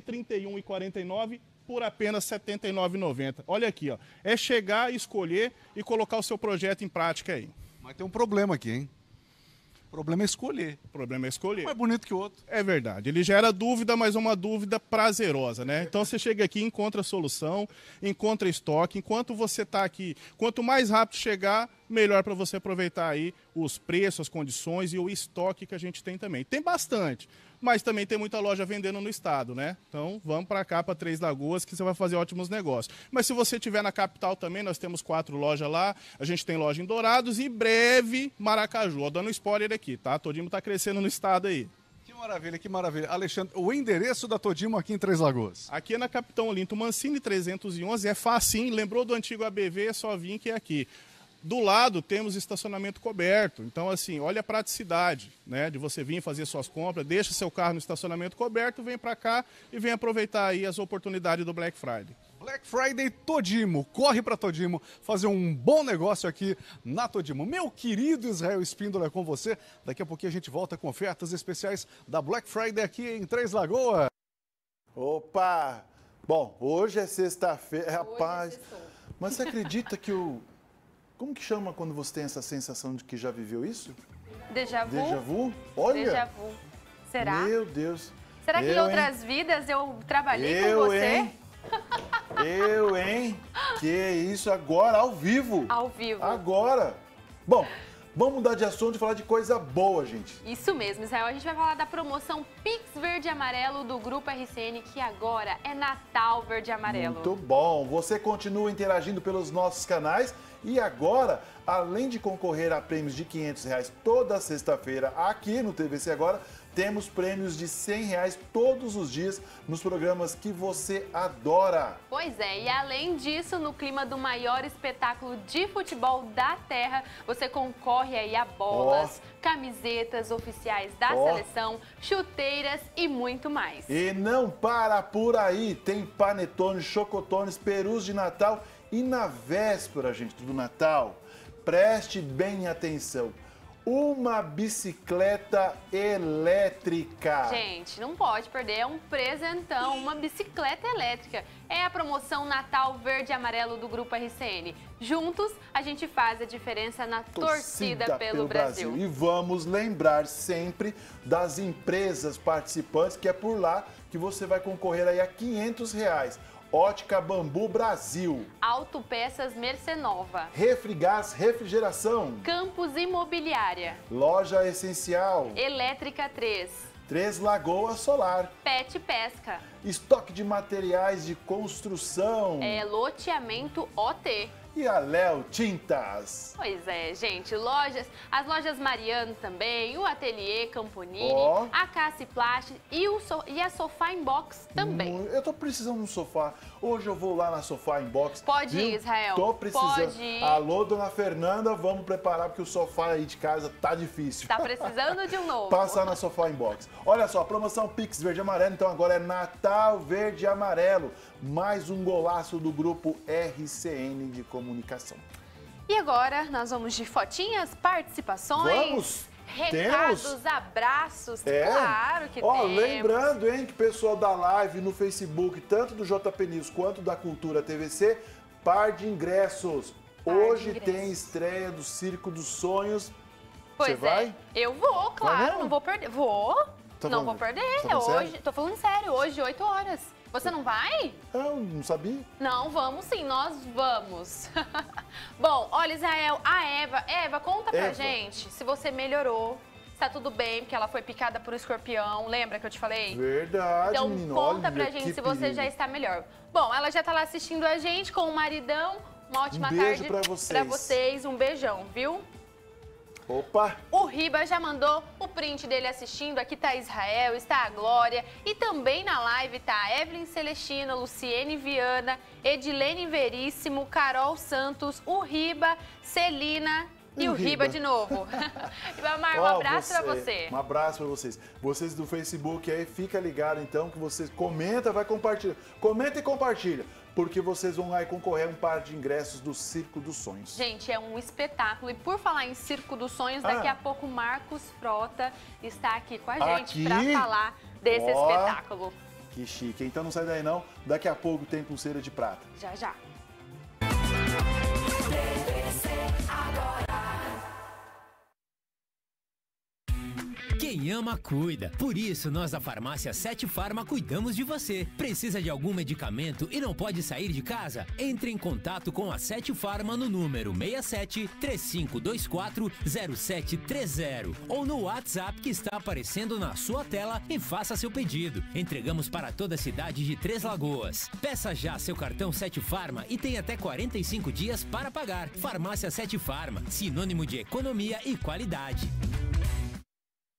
131,49 por apenas R$ 79,90. Olha aqui, ó, é chegar, escolher e colocar o seu projeto em prática aí. Mas tem um problema aqui, hein? O problema é escolher. O problema é escolher. Um mais bonito que o outro. É verdade. Ele gera dúvida, mas uma dúvida prazerosa, né? Então você chega aqui, encontra a solução, encontra estoque. Enquanto você está aqui, quanto mais rápido chegar, melhor para você aproveitar aí os preços, as condições e o estoque que a gente tem também. Tem bastante, mas também tem muita loja vendendo no estado, né? Então vamos para cá, para Três Lagoas, que você vai fazer ótimos negócios. Mas se você estiver na capital também, nós temos 4 lojas lá, a gente tem loja em Dourados e breve Maracaju. Ó, dando spoiler aqui, tá? Todimo está crescendo no estado aí. Que maravilha, que maravilha. Alexandre, o endereço da Todimo aqui em Três Lagoas? Aqui é na Capitão Olinto Mancini, 311, é facinho, lembrou do antigo ABV, é só vir que é aqui. Do lado temos estacionamento coberto, então assim, olha a praticidade, né, de você vir fazer suas compras, deixa seu carro no estacionamento coberto, vem para cá e vem aproveitar aí as oportunidades do Black Friday. Black Friday Todimo, corre para Todimo fazer um bom negócio aqui na Todimo. Meu querido Israel Espíndola, é com você. Daqui a pouquinho a gente volta com ofertas especiais da Black Friday aqui em Três Lagoas. Opa! Bom, hoje é sexta-feira, rapaz. Mas você acredita que Como que chama quando você tem essa sensação de que já viveu isso? Déjà vu? Déjà vu? Olha! Déjà vu. Será? Meu Deus. Será que em outras vidas eu trabalhei com você? Hein? Que isso, agora, ao vivo. Ao vivo. Agora. Bom, vamos mudar de assunto e falar de coisa boa, gente. Isso mesmo, Israel. A gente vai falar da promoção Pix Verde e Amarelo do Grupo RCN, que agora é Natal Verde e Amarelo. Muito bom. Você continua interagindo pelos nossos canais e agora, além de concorrer a prêmios de R$500 toda sexta-feira aqui no TVC Agora, temos prêmios de R$100 todos os dias nos programas que você adora. Pois é, e além disso, no clima do maior espetáculo de futebol da Terra, você concorre aí a bolas, camisetas oficiais da seleção, chuteiras e muito mais. E não para por aí, tem panetones, chocotones, perus de Natal e na véspera, gente, do Natal, preste bem atenção. Uma bicicleta elétrica. Gente, não pode perder, é um presentão, uma bicicleta elétrica. É a promoção Natal Verde e Amarelo do Grupo RCN. Juntos, a gente faz a diferença na torcida pelo Brasil. E vamos lembrar sempre das empresas participantes, que é por lá que você vai concorrer aí a R$500. Ótica Bambu Brasil. Autopeças Mercenova. Refrigás Refrigeração. Campos Imobiliária. Loja Essencial. Elétrica 3. Três Lagoas Solar. Pet Pesca. Estoque de materiais de construção. Loteamento OT. E a Léo Tintas. Pois é, gente, as lojas Mariano também, o Ateliê Camponini, a Cassi Plast e a Sofá Inbox também. Eu tô precisando de um sofá. Hoje eu vou lá na Sofá Inbox. Pode ir, Israel. Tô precisando. Pode ir. Alô, dona Fernanda, vamos preparar porque o sofá aí de casa tá difícil. Tá precisando de um novo. Passar na Sofá Inbox. Olha só, promoção Pix Verde e Amarelo, então agora é Natal Verde e Amarelo. Mais um golaço do grupo RCN de comunicação. E agora nós vamos de fotinhas, participações. Vamos! Recados, abraços, claro que temos. Lembrando, hein, que o pessoal da live no Facebook, tanto do JP News quanto da Cultura TVC, par de ingressos. Hoje tem estreia do Circo dos Sonhos. Você vai? Eu vou, claro, não vou perder. Vou, não vou perder. Hoje, tô falando sério, hoje, 8 horas. Você não vai? Eu não sabia. Não, vamos sim, nós vamos. Bom, olha, Israel, a Eva, conta pra gente se você melhorou, se tá tudo bem, porque ela foi picada por um escorpião, lembra que eu te falei? Verdade, então, menino. Conta pra gente se você já está melhor. Bom, ela já tá lá assistindo a gente com o maridão. Uma ótima tarde pra vocês. Um beijão, viu? Opa! O Riba já mandou o print dele assistindo. Aqui tá Israel, está a Glória. E também na live tá a Evelyn Celestina, Luciene Viana, Edilene Veríssimo, Carol Santos, o Riba, Celina e o Riba de novo. Ribamar, um abraço pra você. Um abraço pra vocês. Vocês do Facebook aí, fica ligado então que vocês comenta, vai compartilhar. Comenta e compartilha. Porque vocês vão lá e concorrer a um par de ingressos do Circo dos Sonhos. Gente, é um espetáculo. E por falar em Circo dos Sonhos, daqui a pouco o Marcos Frota está aqui com a gente para falar desse espetáculo. Que chique. Então não sai daí não. Daqui a pouco tem Pulseira de Prata. Já, já. Quem ama, cuida. Por isso, nós da Farmácia 7 Farma cuidamos de você. Precisa de algum medicamento e não pode sair de casa? Entre em contato com a 7 Farma no número 67 3524 0730 ou no WhatsApp que está aparecendo na sua tela e faça seu pedido. Entregamos para toda a cidade de Três Lagoas. Peça já seu cartão 7 Farma e tem até 45 dias para pagar. Farmácia 7 Farma, sinônimo de economia e qualidade.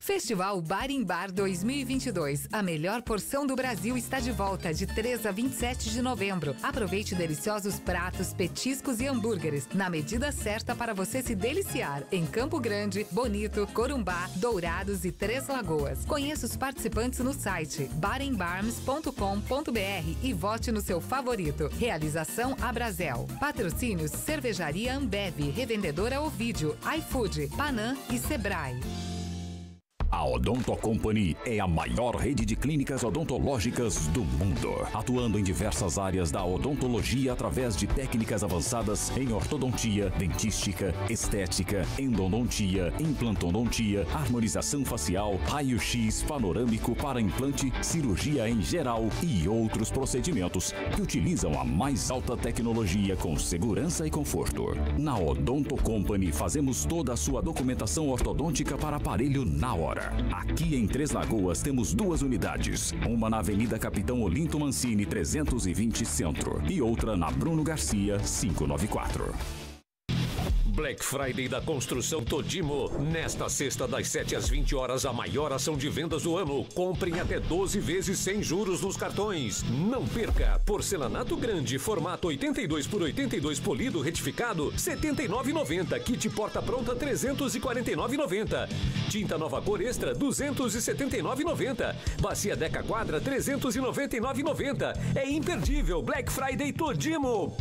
Festival Bar em Bar 2022. A melhor porção do Brasil está de volta de 3 a 27 de novembro. Aproveite deliciosos pratos, petiscos e hambúrgueres na medida certa para você se deliciar em Campo Grande, Bonito, Corumbá, Dourados e Três Lagoas. Conheça os participantes no site barembarms.com.br e vote no seu favorito. Realização Abrazel. Patrocínios Cervejaria Ambev, Revendedora Ovídio, iFood, Panam e Sebrae. A Odonto Company é a maior rede de clínicas odontológicas do mundo, atuando em diversas áreas da odontologia através de técnicas avançadas em ortodontia, dentística, estética, endodontia, implantodontia, harmonização facial, raio-x panorâmico para implante, cirurgia em geral e outros procedimentos que utilizam a mais alta tecnologia com segurança e conforto. Na Odonto Company fazemos toda a sua documentação ortodôntica para aparelho na hora. Aqui em Três Lagoas temos 2 unidades, uma na Avenida Capitão Olinto Mancini 320 Centro e outra na Bruno Garcia 594. Black Friday da Construção Todimo. Nesta sexta, das 7 às 20 horas, a maior ação de vendas do ano. Comprem até 12 vezes sem juros nos cartões. Não perca! Porcelanato grande, formato 82 por 82 polido retificado, R$ 79,90. Kit porta pronta, R$ 349,90. Tinta nova cor extra, R$ 279,90. Bacia Deca Quadra, R$ 399,90. É imperdível! Black Friday Todimo!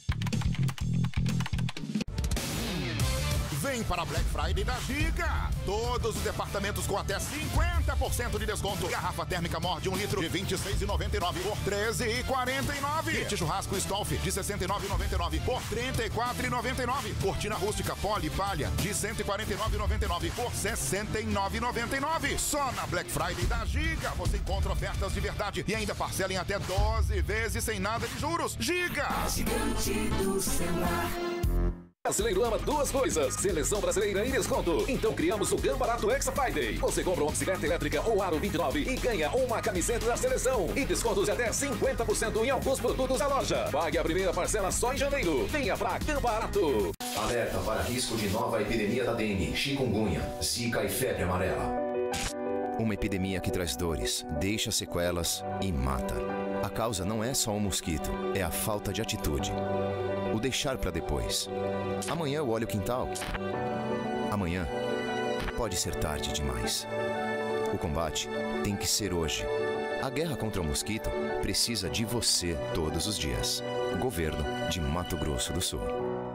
Vem para a Black Friday da Giga. Todos os departamentos com até 50% de desconto. Garrafa térmica Mor de 1 litro de R$ 26,99 por R$ 13,49. Kit churrasco Stolf de R$ 69,99 por R$ 34,99. Cortina rústica Poli Palha de R$ 149,99 por R$ 69,99. Só na Black Friday da Giga você encontra ofertas de verdade e ainda parcela em até 12 vezes sem nada de juros. Giga! Gigante do celular. Brasileiro ama 2 coisas: seleção brasileira e desconto. Então criamos o Gam Barato Extra Friday. Você compra uma bicicleta elétrica ou aro 29 e ganha uma camiseta da seleção. E descontos de até 50% em alguns produtos da loja. Pague a primeira parcela só em janeiro. Venha pra Gam Barato. Alerta para risco de nova epidemia da dengue, chikungunya, zika e febre amarela. Uma epidemia que traz dores, deixa sequelas e mata. A causa não é só um mosquito, é a falta de atitude. O deixar para depois. Amanhã eu olho o quintal. Amanhã pode ser tarde demais. O combate tem que ser hoje. A guerra contra o mosquito precisa de você todos os dias. Governo de Mato Grosso do Sul.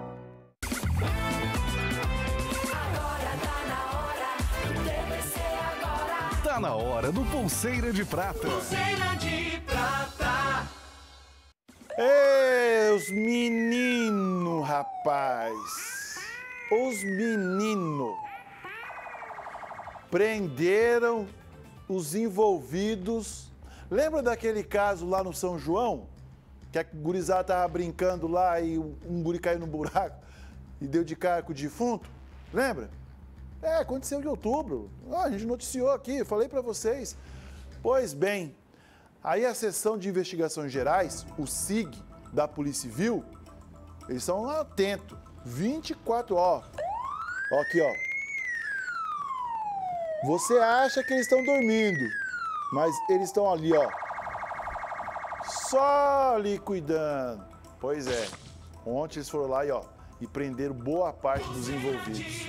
Tá na hora do Pulseira de Prata. Pulseira de Prata. Ei, os meninos, rapaz. Os meninos prenderam os envolvidos. Lembra daquele caso lá no São João? Que a gurizada tava brincando lá e um guri caiu no buraco e deu de cara com o defunto? Lembra? Aconteceu em outubro. A gente noticiou aqui, eu falei para vocês. Pois bem, aí a Seção de Investigações Gerais, o SIG, da Polícia Civil, eles são atentos. 24 horas. Ó, aqui, ó. Você acha que eles estão dormindo, mas eles estão ali, ó. Só ali cuidando. Pois é. Ontem eles foram lá e prenderam boa parte dos envolvidos.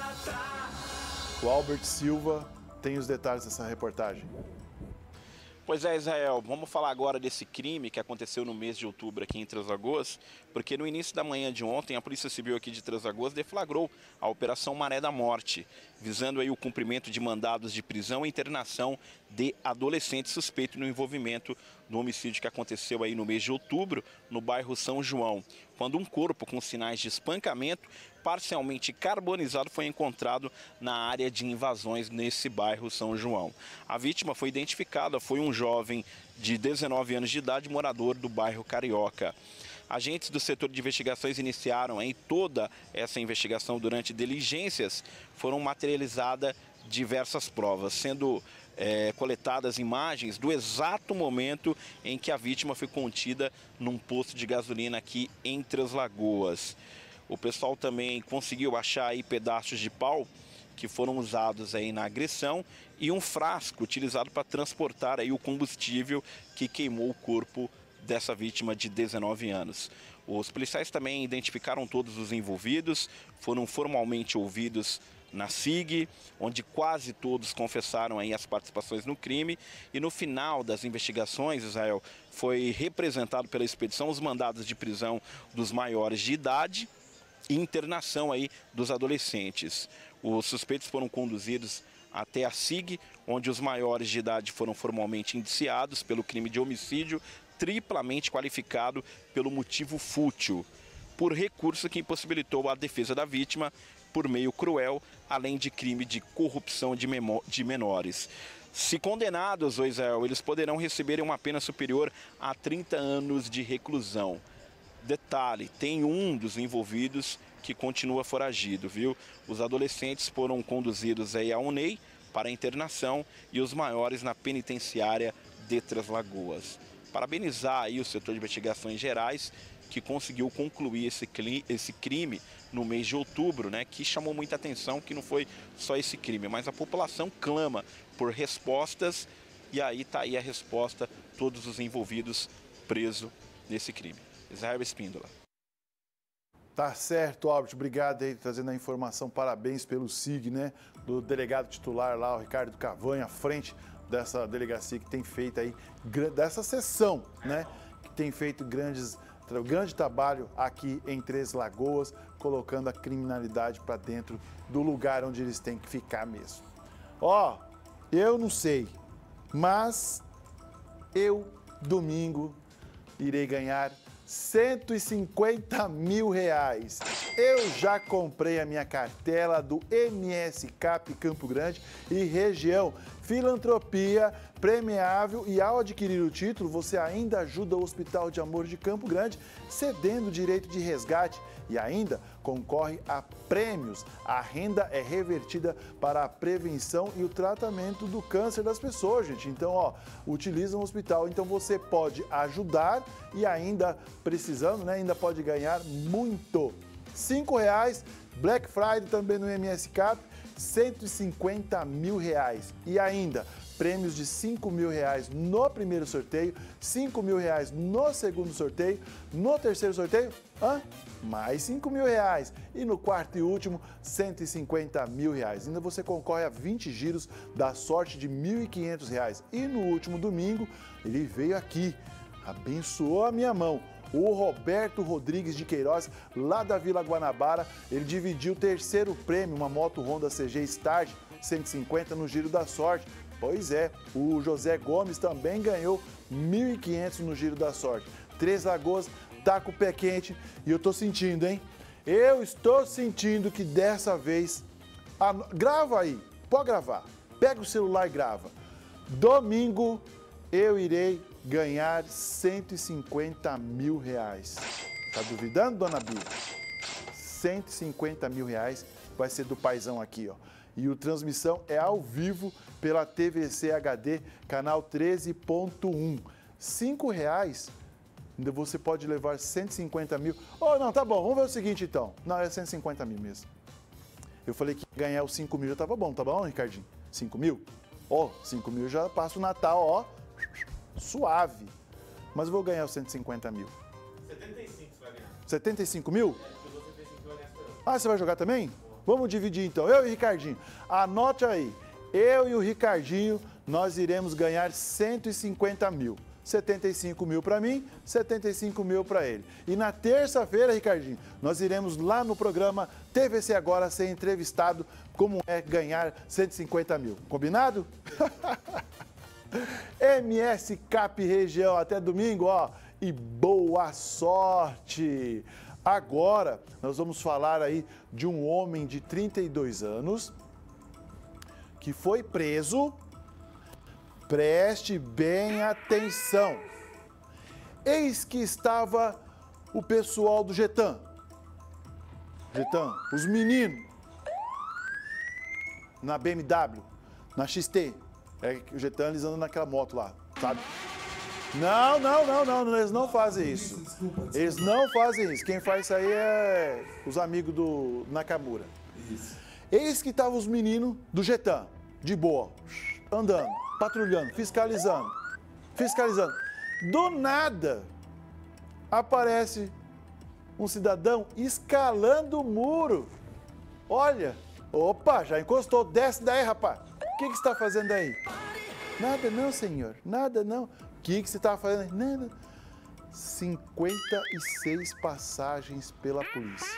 O Albert Silva tem os detalhes dessa reportagem. Pois é, Israel, vamos falar agora desse crime que aconteceu no mês de outubro aqui em Três Lagoas, porque no início da manhã de ontem a Polícia Civil aqui de Três Lagoas deflagrou a Operação Maré da Morte, visando aí o cumprimento de mandados de prisão e internação de adolescentes suspeitos no envolvimento no homicídio que aconteceu aí no mês de outubro, no bairro São João, quando um corpo com sinais de espancamento parcialmente carbonizado foi encontrado na área de invasões nesse bairro São João. A vítima foi identificada, foi um jovem de 19 anos de idade, morador do bairro Carioca. Agentes do setor de investigações iniciaram aí toda essa investigação. Durante diligências foram materializadas diversas provas, sendo coletadas imagens do exato momento em que a vítima foi contida num posto de gasolina aqui em Três Lagoas. O pessoal também conseguiu achar aí pedaços de pau que foram usados aí na agressão e um frasco utilizado para transportar aí o combustível que queimou o corpo dessa vítima de 19 anos. Os policiais também identificaram todos os envolvidos, foram formalmente ouvidos na SIG, onde quase todos confessaram aí as participações no crime, e no final das investigações, Israel, foi representado pela expedição os mandados de prisão dos maiores de idade e internação aí dos adolescentes. Os suspeitos foram conduzidos até a SIG, onde os maiores de idade foram formalmente indiciados pelo crime de homicídio triplamente qualificado pelo motivo fútil, por recurso que impossibilitou a defesa da vítima por meio cruel, além de crime de corrupção de menores. Se condenados, Israel, eles poderão receber uma pena superior a 30 anos de reclusão. Detalhe, tem um dos envolvidos que continua foragido, viu? Os adolescentes foram conduzidos aí à UNEI para internação e os maiores na penitenciária de Três Lagoas. Parabenizar aí o setor de investigações gerais que conseguiu concluir esse crime no mês de outubro, né, que chamou muita atenção, que não foi só esse crime, mas a população clama por respostas e aí está aí a resposta, todos os envolvidos presos nesse crime. Israel Espíndola. Tá certo, Albert, obrigado aí trazendo a informação, parabéns pelo SIG, né, do delegado titular lá, o Ricardo Cavanha, à frente dessa delegacia que tem feito aí, dessa sessão, né, que tem feito grande trabalho aqui em Três Lagoas, colocando a criminalidade para dentro do lugar onde eles têm que ficar mesmo. Ó, eu não sei, mas eu, domingo, irei ganhar R$150 mil. Eu já comprei a minha cartela do MS Cap Campo Grande e região. Filantropia premiável, e ao adquirir o título, você ainda ajuda o Hospital de Amor de Campo Grande, cedendo o direito de resgate e ainda concorre a prêmios. A renda é revertida para a prevenção e o tratamento do câncer das pessoas, gente. Então, ó, utiliza um hospital. Então, você pode ajudar e ainda, precisando, né, ainda pode ganhar muito. R$5, Black Friday também no MS Cap, R$150 mil. E ainda, prêmios de R$5 mil no primeiro sorteio, R$5 mil no segundo sorteio, no terceiro sorteio, mais R$5 mil. E no quarto e último, R$150 mil. Ainda você concorre a 20 giros da sorte de R$1.500. E no último domingo, ele veio aqui, abençoou a minha mão. O Roberto Rodrigues de Queiroz, lá da Vila Guanabara, ele dividiu o terceiro prêmio, uma moto Honda CG Start 150 no Giro da Sorte. Pois é, o José Gomes também ganhou R$1.500 no Giro da Sorte. Três Lagoas tá com o pé quente e eu tô sentindo, hein? Eu estou sentindo que dessa vez... Grava aí, pode gravar. Pega o celular e grava. Domingo eu irei ganhar R$150 mil. Tá duvidando, dona Bia? R$150 mil vai ser do paizão aqui, ó. E a transmissão é ao vivo pela TVC HD, canal 13.1. R$5, ainda você pode levar R$150 mil. Oh, não, tá bom, vamos ver o seguinte então. Não, é R$150 mil mesmo. Eu falei que ganhar os 5 mil já tava bom, tá bom, Ricardinho? 5 mil? Ó, 5 mil já passa o Natal, ó, suave. Mas eu vou ganhar os 150 mil. 75 você vai ganhar. 75 mil? É, porque eu vou 75 vai ganhar essa. Ah, você vai jogar também? Vamos dividir então, eu e o Ricardinho. Anote aí, eu e o Ricardinho, nós iremos ganhar 150 mil. 75 mil para mim, 75 mil para ele. E na terça-feira, Ricardinho, nós iremos lá no programa TVC Agora ser entrevistado como é ganhar 150 mil. Combinado? MS Cap Região, até domingo, ó, e boa sorte! Agora, nós vamos falar aí de um homem de 32 anos que foi preso. Preste bem atenção. Eis que estava o pessoal do Getan. Getan, os meninos, na BMW, na XT. É o Getan, eles andam naquela moto lá, sabe? Não, eles não fazem isso. Desculpa. Eles não fazem isso. Quem faz isso aí é os amigos do Nakamura. Isso. Eis que estavam os meninos do Getan, de boa, andando, patrulhando, fiscalizando. Do nada, aparece um cidadão escalando o muro. Olha, opa, já encostou, desce daí, rapaz. O que você está fazendo aí? Nada não, senhor, nada não. O que você está fazendo aí? Nada. 56 passagens pela polícia.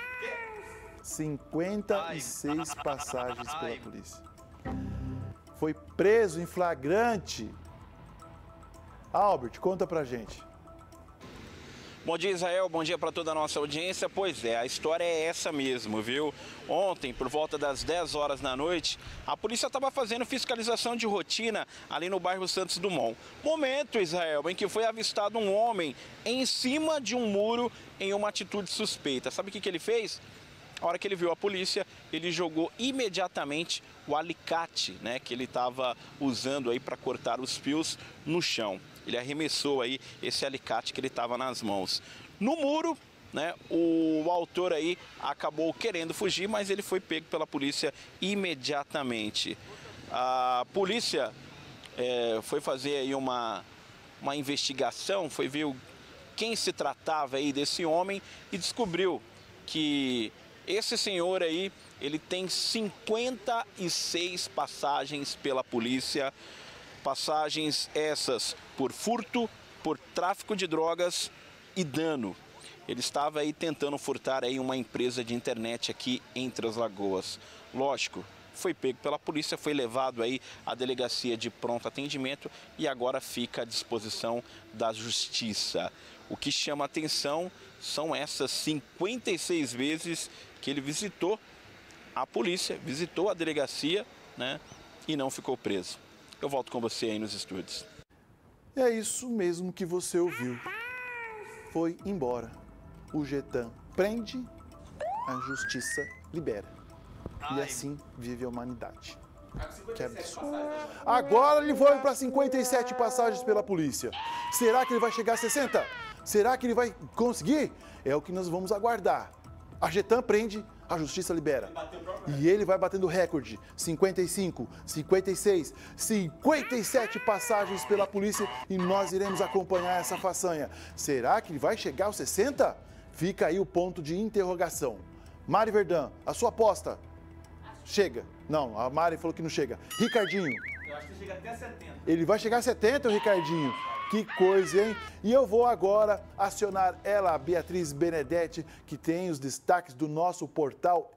56 passagens pela polícia. Foi preso em flagrante. Albert, conta pra gente. Bom dia, Israel. Bom dia para toda a nossa audiência. Pois é, a história é essa mesmo, viu? Ontem, por volta das 10 horas da noite, a polícia estava fazendo fiscalização de rotina ali no bairro Santos Dumont. Momento, Israel, em que foi avistado um homem em cima de um muro em uma atitude suspeita. Sabe o que ele fez? A hora que ele viu a polícia, ele jogou imediatamente o alicate, né, que ele estava usando aí para cortar os fios no chão. Ele arremessou aí esse alicate que ele estava nas mãos. No muro, né, o autor aí acabou querendo fugir, mas ele foi pego pela polícia imediatamente. A polícia foi fazer aí uma investigação, foi ver quem se tratava aí desse homem e descobriu que esse senhor aí, ele tem 56 passagens pela polícia. Passagens essas por furto, por tráfico de drogas e dano. Ele estava aí tentando furtar aí uma empresa de internet aqui em Três Lagoas. Lógico, foi pego pela polícia, foi levado aí à delegacia de pronto atendimento e agora fica à disposição da justiça. O que chama atenção são essas 56 vezes que ele visitou a polícia, visitou a delegacia, né, e não ficou preso. Eu volto com você aí nos estúdios. É isso mesmo que você ouviu. Foi embora. O Getan prende, a justiça libera. E assim vive a humanidade. Que absurdo. Agora ele foi para 57 passagens pela polícia. Será que ele vai chegar a 60? Será que ele vai conseguir? É o que nós vamos aguardar. A Getan prende, a justiça libera. E ele vai batendo recorde. 55, 56, 57 passagens pela polícia e nós iremos acompanhar essa façanha. Será que ele vai chegar aos 60? Fica aí o ponto de interrogação. Mari Verdun, a sua aposta. Chega. Não, a Mari falou que não chega. Ricardinho. Eu acho que chega até 70. Ele vai chegar a 70, o Ricardinho. Que coisa, hein? E eu vou agora acionar ela, a Beatriz Benedetti, que tem os destaques do nosso portal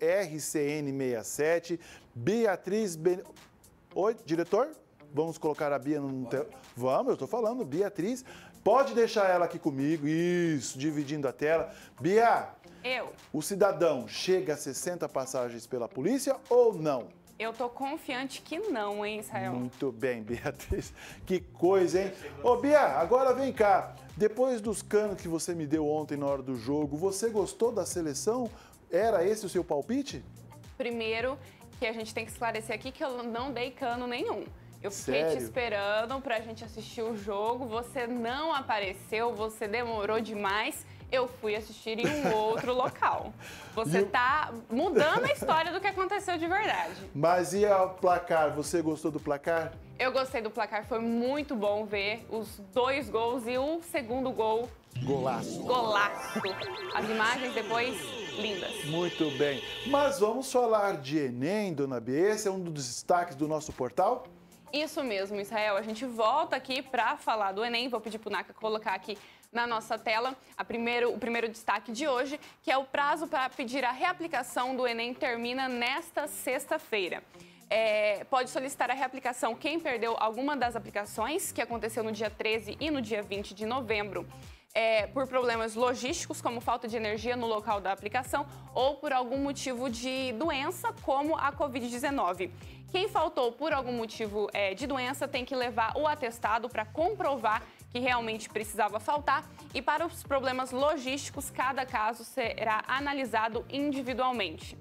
RCN67. Beatriz Benedetti. Oi, diretor? Vamos colocar a Bia no... Vamos, eu estou falando, Beatriz. Pode deixar ela aqui comigo. Isso, dividindo a tela. Bia, o cidadão chega a 60 passagens pela polícia ou não? Eu tô confiante que não, hein, Israel? Muito bem, Beatriz. Que coisa, hein? Ô, Bia, agora vem cá. Depois dos canos que você me deu ontem na hora do jogo, você gostou da seleção? Era esse o seu palpite? Primeiro, que a gente tem que esclarecer aqui que eu não dei cano nenhum. Eu fiquei te esperando pra gente assistir o jogo, você não apareceu, você demorou demais. Eu fui assistir em um outro local. Você tá mudando a história do que aconteceu de verdade. Mas e o placar? Você gostou do placar? Eu gostei do placar, foi muito bom ver os 2 gols e o segundo gol. Golaço. Golaço. As imagens depois, lindas. Muito bem. Mas vamos falar de Enem, dona Bia. Esse é um dos destaques do nosso portal? Isso mesmo, Israel. A gente volta aqui para falar do Enem. Vou pedir para o Naka colocar aqui na nossa tela o primeiro destaque de hoje, que é o prazo para pedir a reaplicação do Enem termina nesta sexta-feira. Pode solicitar a reaplicação quem perdeu alguma das aplicações, que aconteceu no dia 13 e no dia 20 de novembro. Por problemas logísticos, como falta de energia no local da aplicação, ou por algum motivo de doença, como a Covid-19. Quem faltou por algum motivo de doença tem que levar o atestado para comprovar que realmente precisava faltar. E para os problemas logísticos, cada caso será analisado individualmente.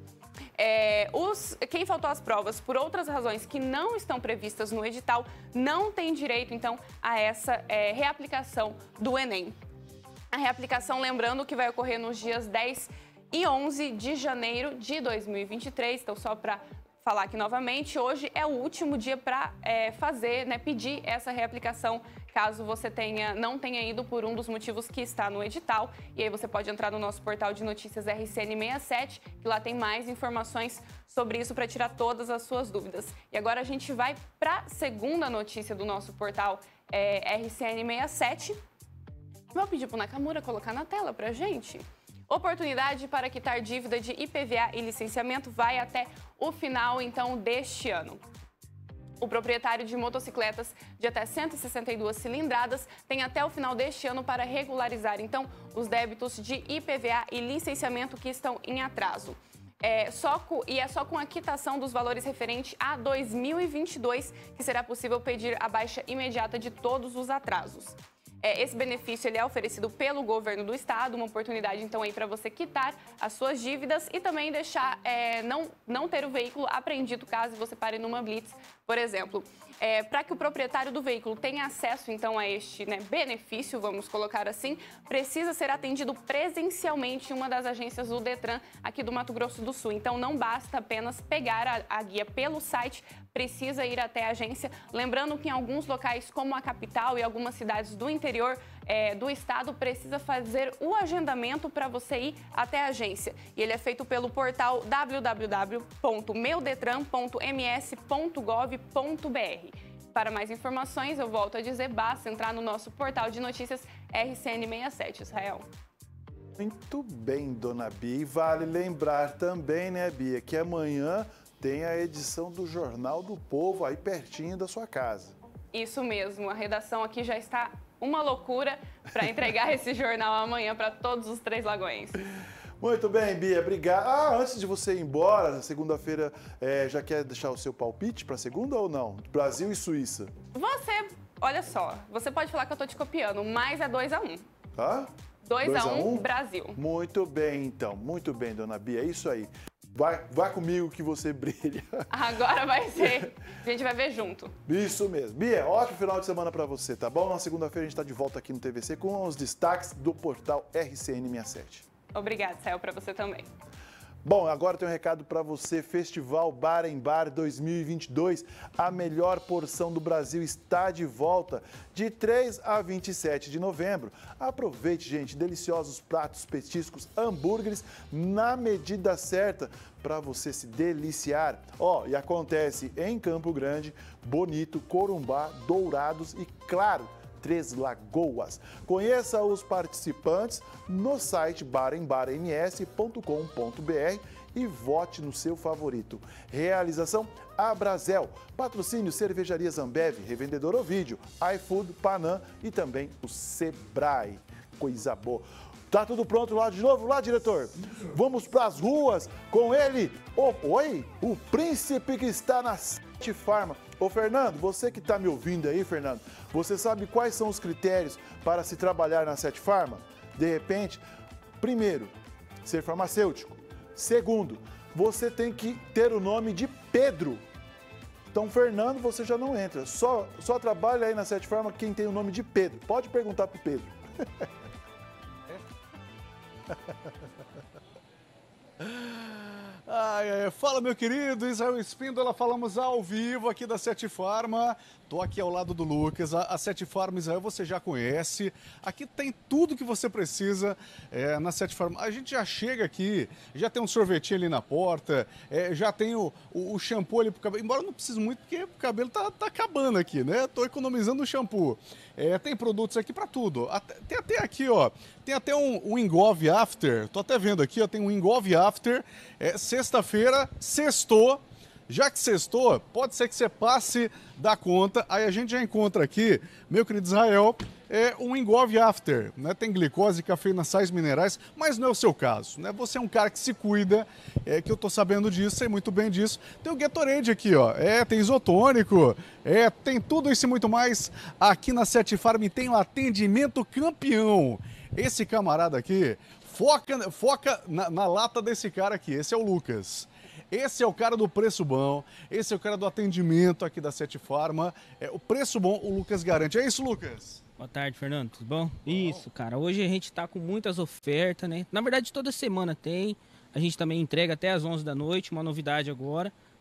Quem faltou às provas por outras razões que não estão previstas no edital não tem direito, então, a essa reaplicação do Enem. A reaplicação, lembrando que vai ocorrer nos dias 10 e 11 de janeiro de 2023, então só para falar aqui novamente, hoje é o último dia para fazer, né, pedir essa reaplicação, caso você não tenha ido por um dos motivos que está no edital. E aí você pode entrar no nosso portal de notícias RCN67, que lá tem mais informações sobre isso para tirar todas as suas dúvidas. E agora a gente vai para a segunda notícia do nosso portal RCN67. Vou pedir para o Nakamura colocar na tela para a gente. Oportunidade para quitar dívida de IPVA e licenciamento vai até o final, então, deste ano. O proprietário de motocicletas de até 162 cilindradas tem até o final deste ano para regularizar, então, os débitos de IPVA e licenciamento que estão em atraso. É só com a quitação dos valores referentes a 2022 que será possível pedir a baixa imediata de todos os atrasos. Esse benefício ele é oferecido pelo governo do estado, uma oportunidade então aí para você quitar as suas dívidas e também deixar não ter o veículo apreendido caso você pare numa blitz, por exemplo. Para que o proprietário do veículo tenha acesso então a este benefício, vamos colocar assim, precisa ser atendido presencialmente em uma das agências do Detran aqui do Mato Grosso do Sul. Então não basta apenas pegar a guia pelo site, precisa ir até a agência. Lembrando que em alguns locais como a capital e algumas cidades do interior do estado precisa fazer o agendamento para você ir até a agência. E ele é feito pelo portal www.meudetran.ms.gov.br. Para mais informações, eu volto a dizer, basta entrar no nosso portal de notícias RCN67, Israel. Muito bem, dona Bia. E vale lembrar também, né, Bia, que amanhã tem a edição do Jornal do Povo aí pertinho da sua casa. Isso mesmo, a redação aqui já está uma loucura para entregar esse jornal amanhã para todos os 3 Lagões. Muito bem, Bia, obrigado. Antes de você ir embora, segunda-feira, já quer deixar o seu palpite para segunda ou não? Brasil e Suíça. Olha só, você pode falar que eu tô te copiando, mas é 2-1. Tá? 2-1, Brasil. Muito bem, então. Muito bem, dona Bia, é isso aí. Vai comigo que você brilha. Agora vai ser. A gente vai ver junto. Isso mesmo. Bia, ótimo final de semana para você, tá bom? Na segunda-feira a gente está de volta aqui no TVC com os destaques do portal RCN67. Obrigada, Céu, para você também. Bom, agora tem um recado para você. Festival Bar em Bar 2022. A melhor porção do Brasil está de volta de 3 a 27 de novembro. Aproveite, gente, deliciosos pratos, petiscos, hambúrgueres na medida certa para você se deliciar. E acontece em Campo Grande, Bonito, Corumbá, Dourados e, claro, 3 Lagoas. Conheça os participantes no site barembarms.com.br e vote no seu favorito. Realização Abrazel, patrocínio Cervejarias Ambev, Revendedor Ovídio, iFood, Panam e também o Sebrae. Coisa boa. Tá tudo pronto lá de novo, lá, diretor? Vamos pras ruas com ele, o príncipe que está na Sete Farma. Ô, Fernando, você que está me ouvindo aí, Fernando, você sabe quais são os critérios para se trabalhar na Sete Farma? De repente, primeiro, ser farmacêutico. Segundo, você tem que ter o nome de Pedro. Então, Fernando, você já não entra. Só trabalha aí na Sete Farma quem tem o nome de Pedro. Pode perguntar pro Pedro. Fala, meu querido Israel Espíndola, falamos ao vivo aqui da Sete Farma. Tô aqui ao lado do Lucas. A Sete Farma, Israel, você já conhece. Aqui tem tudo que você precisa na Sete Farma. A gente já chega aqui, já tem um sorvetinho ali na porta, já tem o shampoo ali pro cabelo. Embora eu não precise muito, porque o cabelo tá acabando aqui, né? Tô economizando o shampoo. Tem produtos aqui para tudo. Tem até aqui, tem até um Engove After. Tô até vendo aqui, tem um Engove After. Sexta-feira, sextou. Já que sextou, pode ser que você passe da conta. Aí a gente já encontra aqui, meu querido Israel, um Engove After, né? Tem glicose, cafeína, sais minerais, mas não é o seu caso, né? Você é um cara que se cuida, que eu tô sabendo disso, sei muito bem disso. Tem o Gatorade aqui, tem isotônico, tem tudo isso e muito mais aqui na Sete Farm. E tem um atendimento campeão. Esse camarada aqui, foca na lata desse cara aqui, esse é o Lucas. Esse é o cara do preço bom, esse é o cara do atendimento aqui da Sete Farma. O preço bom, o Lucas garante. É isso, Lucas? Boa tarde, Fernando. Tudo bom? Isso, cara. Hoje a gente tá com muitas ofertas, né? Na verdade, toda semana tem. A gente também entrega até às 11 da noite, uma novidade agora.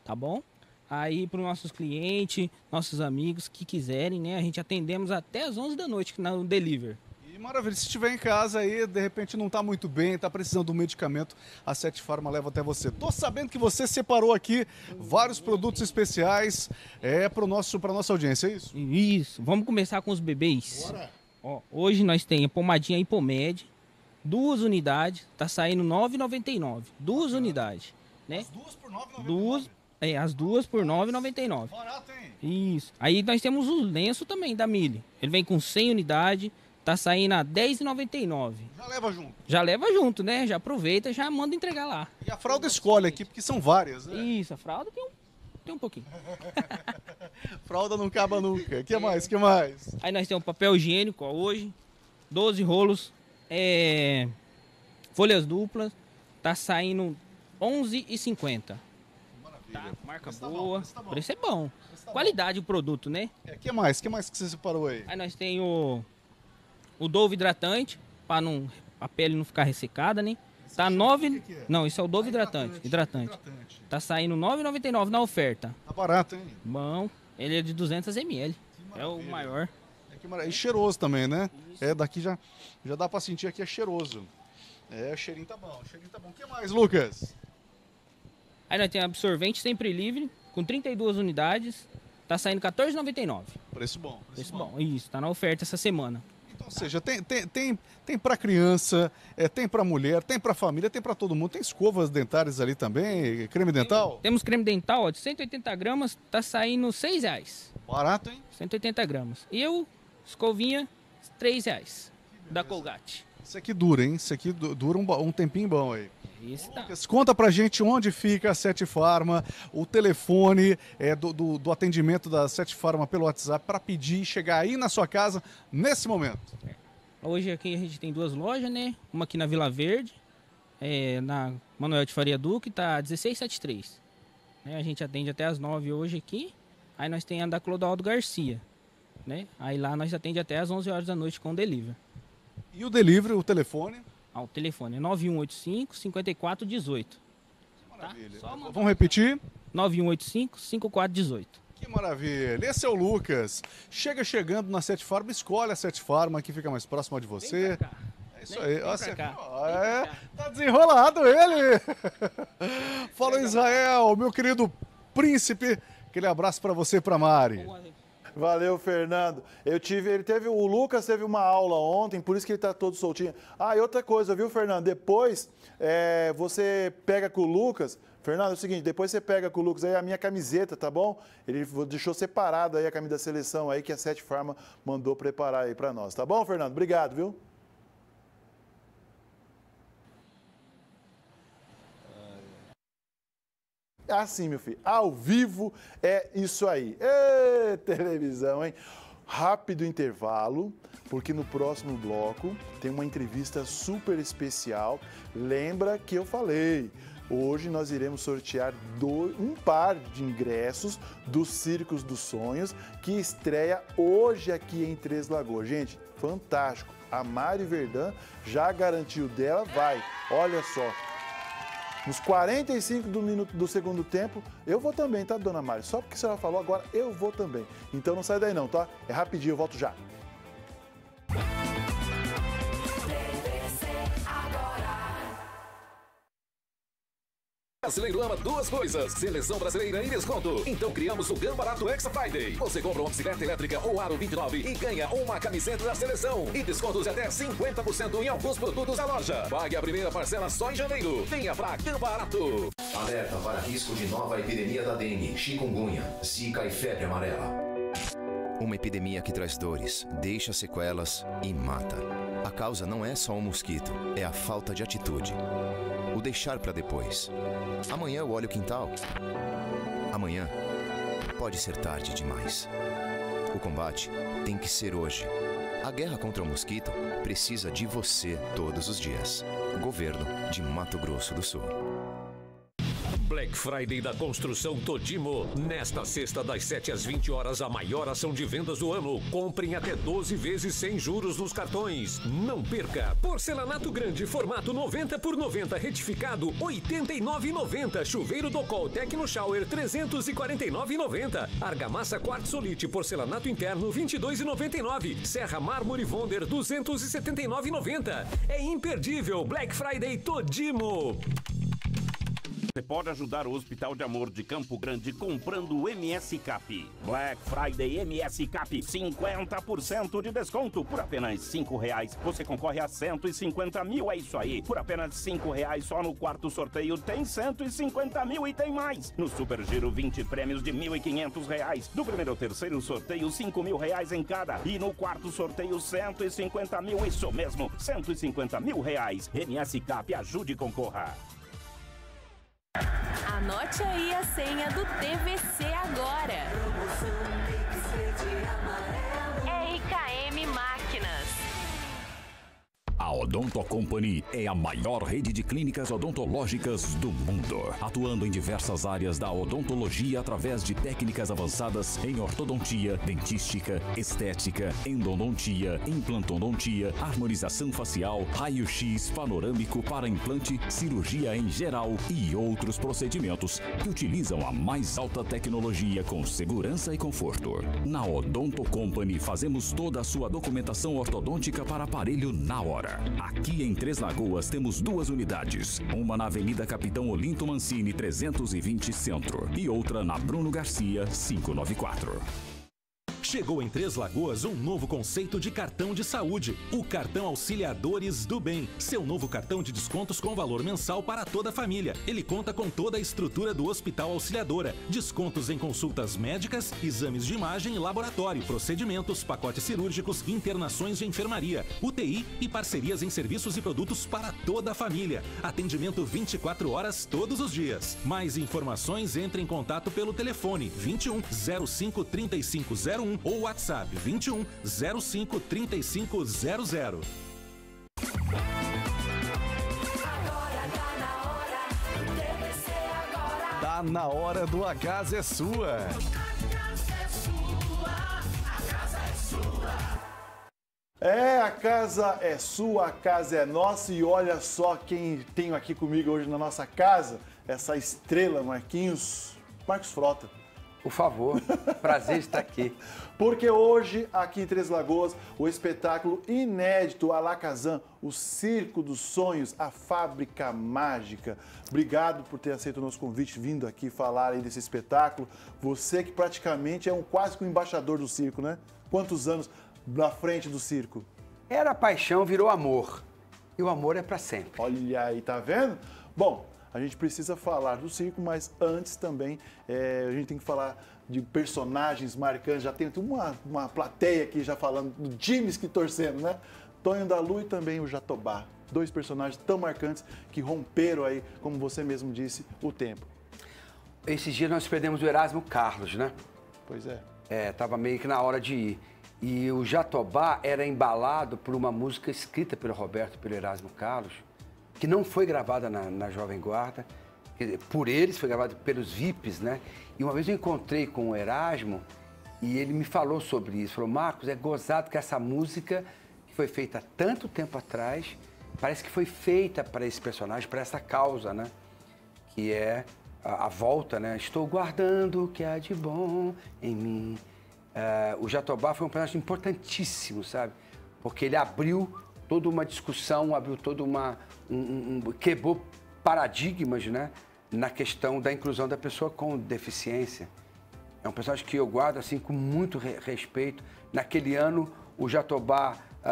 tá bom? Aí para os nossos clientes, nossos amigos que quiserem, né? A gente atendemos até as 11 da noite no delivery. E maravilha, se estiver em casa aí, de repente não está muito bem, está precisando de um medicamento, a Sete Farma leva até você. Tô sabendo que você separou aqui vários produtos especiais para nossa audiência, é isso? Isso, vamos começar com os bebês. Bora. Ó, hoje nós temos a pomadinha Hipomed, 2 unidades, tá saindo R$ 9,99. 2 unidades, né? As 2 por R$ 9,99? As 2 por R$ 9,99. Barato, hein? Isso. Aí nós temos o lenço também da Mille. Ele vem com 100 unidades, tá saindo a R$ 10,99. Já leva junto? Já leva junto, né? Já aproveita, já manda entregar lá. E a fralda escolhe aqui, porque são várias, né? Isso, a fralda tem um pouquinho. Fralda não acaba nunca. Que mais? Que mais? Aí nós temos papel higiênico, ó, hoje. 12 rolos. Folhas duplas. Tá saindo R$ 11,50. Tá, marca boa. O preço é bom. Qualidade do produto, né? Que mais? Que mais que você separou aí? Aí nós temos o Dove hidratante, para a pele não ficar ressecada, né? Tá 9... Não, isso é o Dove hidratante. Tá saindo R$ 9,99 na oferta. Tá barato, hein? Bom. Ele é de 200 ml. É o maior. E cheiroso também, né? Daqui já dá pra sentir que é cheiroso. O cheirinho tá bom. O que mais, Lucas? Aí nós temos absorvente sempre livre, com 32 unidades. Tá saindo R$ 14,99. Preço bom. Preço bom. Isso, tá na oferta essa semana. Então, ou seja, tem para criança, tem para mulher, tem para família, tem para todo mundo. Tem escovas dentárias ali também, creme dental? Temos creme dental, ó, de 180 gramas, tá saindo R$ 6,00. Barato, hein? 180 gramas. E eu, escovinha, R$ 3,00 da Colgate. Isso aqui dura, hein? Isso aqui dura um tempinho bom aí. Isso tá. Conta pra gente onde fica a Sete Farma, o telefone do atendimento da Sete Farma pelo WhatsApp para pedir e chegar aí na sua casa nesse momento. Hoje aqui a gente tem 2 lojas, né? Uma aqui na Vila Verde, na Manuel de Faria Duque, tá 1673. A gente atende até as 9 hoje aqui. Aí nós tem a da Clodoaldo Garcia, né? Aí lá nós atende até as 11 horas da noite com o delivery. E o delivery, o telefone? O telefone é 9185-5418. Maravilha. Tá? Vamos repetir? 9185-5418. Que maravilha. Esse é o Lucas. Chegando na Sete Farma, escolhe a Sete Farma que fica mais próxima de você. Vem pra cá. É isso aí. Tá desenrolado ele. Fala, Israel, meu querido príncipe. Aquele abraço para você e para Mari. Valeu, Fernando. O Lucas teve uma aula ontem, por isso que ele está todo soltinho. E outra coisa, viu, Fernando? Depois você pega com o Lucas. Fernando, é o seguinte, depois você pega com o Lucas aí a minha camiseta, tá bom? Ele deixou separado aí a camisa da seleção aí que a Sete Farma mandou preparar aí para nós. Tá bom, Fernando? Obrigado, viu? Assim, meu filho, ao vivo é isso aí. Televisão, hein? Rápido intervalo, porque no próximo bloco tem uma entrevista super especial. Lembra que eu falei, hoje nós iremos sortear um par de ingressos do Circos dos Sonhos, que estreia hoje aqui em Três Lagoas. Gente, fantástico. A Mari Verdun já garantiu dela, olha só. Nos 45 do segundo tempo, eu vou também, tá, dona Mari? Só porque a senhora falou agora, eu vou também. Então não sai daí não, tá? É rapidinho, eu volto já. Brasileiro ama 2 coisas: seleção brasileira em desconto. Então criamos o Gam Barato Extra Friday. Você compra uma bicicleta elétrica ou aro 29 e ganha uma camiseta da seleção. E descontos de até 50% em alguns produtos da loja. Pague a primeira parcela só em janeiro. Venha pra Gam Barato. Alerta para risco de nova epidemia da dengue, chikungunya, zika e febre amarela. Uma epidemia que traz dores, deixa sequelas e mata. A causa não é só um mosquito, é a falta de atitude. O deixar para depois. Amanhã eu olho o quintal. Amanhã pode ser tarde demais. O combate tem que ser hoje. A guerra contra o mosquito precisa de você todos os dias. Governo de Mato Grosso do Sul. Black Friday da Construção Todimo. Nesta sexta, das 7 às 20 horas, a maior ação de vendas do ano. Comprem até 12 vezes sem juros nos cartões. Não perca! Porcelanato grande, formato 90 por 90, retificado, R$ 89,90. Chuveiro Docol Tecno Shower, R$ 349,90. Argamassa Quartzolite, porcelanato interno, R$ 22,99. Serra Mármore Wonder, R$ 279,90. É imperdível! Black Friday Todimo! Você pode ajudar o Hospital de Amor de Campo Grande comprando o MS Cap. Black Friday MS Cap, 50% de desconto por apenas R$ 5,00. Você concorre a 150 mil, é isso aí. Por apenas R$ 5,00 só no quarto sorteio tem 150 mil e tem mais. No Super Giro, 20 prêmios de R$ 1.500. Do primeiro ao terceiro sorteio, R$ 5.000 em cada. E no quarto sorteio, 150 mil, isso mesmo, 150 mil reais. MS Cap, ajude e concorra. Anote aí a senha do TVC agora. RKM Máquinas. A Odonto Company é a maior rede de clínicas odontológicas do mundo, atuando em diversas áreas da odontologia através de técnicas avançadas em ortodontia, dentística, estética, endodontia, implantodontia, harmonização facial, raio-x panorâmico para implante, cirurgia em geral e outros procedimentos que utilizam a mais alta tecnologia com segurança e conforto. Na Odonto Company fazemos toda a sua documentação ortodôntica para aparelho na hora. Aqui em Três Lagoas temos 2 unidades, uma na Avenida Capitão Olinto Mancini 320 Centro e outra na Bruno Garcia 594. Chegou em Três Lagoas um novo conceito de cartão de saúde, o Cartão Auxiliadores do Bem. Seu novo cartão de descontos com valor mensal para toda a família. Ele conta com toda a estrutura do Hospital Auxiliadora. Descontos em consultas médicas, exames de imagem e laboratório, procedimentos, pacotes cirúrgicos, internações de enfermaria, UTI e parcerias em serviços e produtos para toda a família. Atendimento 24 horas todos os dias. Mais informações, entre em contato pelo telefone 21 05 3501 ou WhatsApp 21 05 3500. Tá na hora do A Casa é Sua. É, a casa é sua, a casa é nossa e olha só quem tenho aqui comigo hoje na nossa casa, essa estrela, Marcos Frota. Por favor, prazer estar aqui. Porque hoje, aqui em Três Lagoas, o espetáculo inédito Alakazam, o Circo dos Sonhos, a Fábrica Mágica. Obrigado por ter aceito o nosso convite, vindo aqui falar aí desse espetáculo. Você que praticamente é quase que um embaixador do circo, né? Quantos anos na frente do circo? Era paixão, virou amor. E o amor é para sempre. Olha aí, tá vendo? Bom, a gente precisa falar do circo, mas antes também a gente tem que falar de personagens marcantes. Já tem uma plateia aqui já falando do times que torcendo, né? Tonho da Lu e também o Jatobá. 2 personagens tão marcantes que romperam aí, como você mesmo disse, o tempo. Esses dias nós perdemos o Erasmo Carlos, né? Pois é. Tava meio que na hora de ir. E o Jatobá era embalado por uma música escrita pelo Roberto, pelo Erasmo Carlos, que não foi gravada na Jovem Guarda, por eles, foi gravada pelos VIPs, né? E uma vez eu encontrei com o Erasmo e ele me falou sobre isso. Falou, Marcos, é gozado que essa música, que foi feita há tanto tempo atrás, parece que foi feita para esse personagem, para essa causa, né? Que é a volta, né? Estou guardando o que há de bom em mim. O Jatobá foi um personagem importantíssimo, sabe? Porque ele abriu toda uma discussão, abriu toda quebrou paradigmas, né? Na questão da inclusão da pessoa com deficiência. É um personagem que eu guardo assim com muito respeito. Naquele ano, o Jatobá,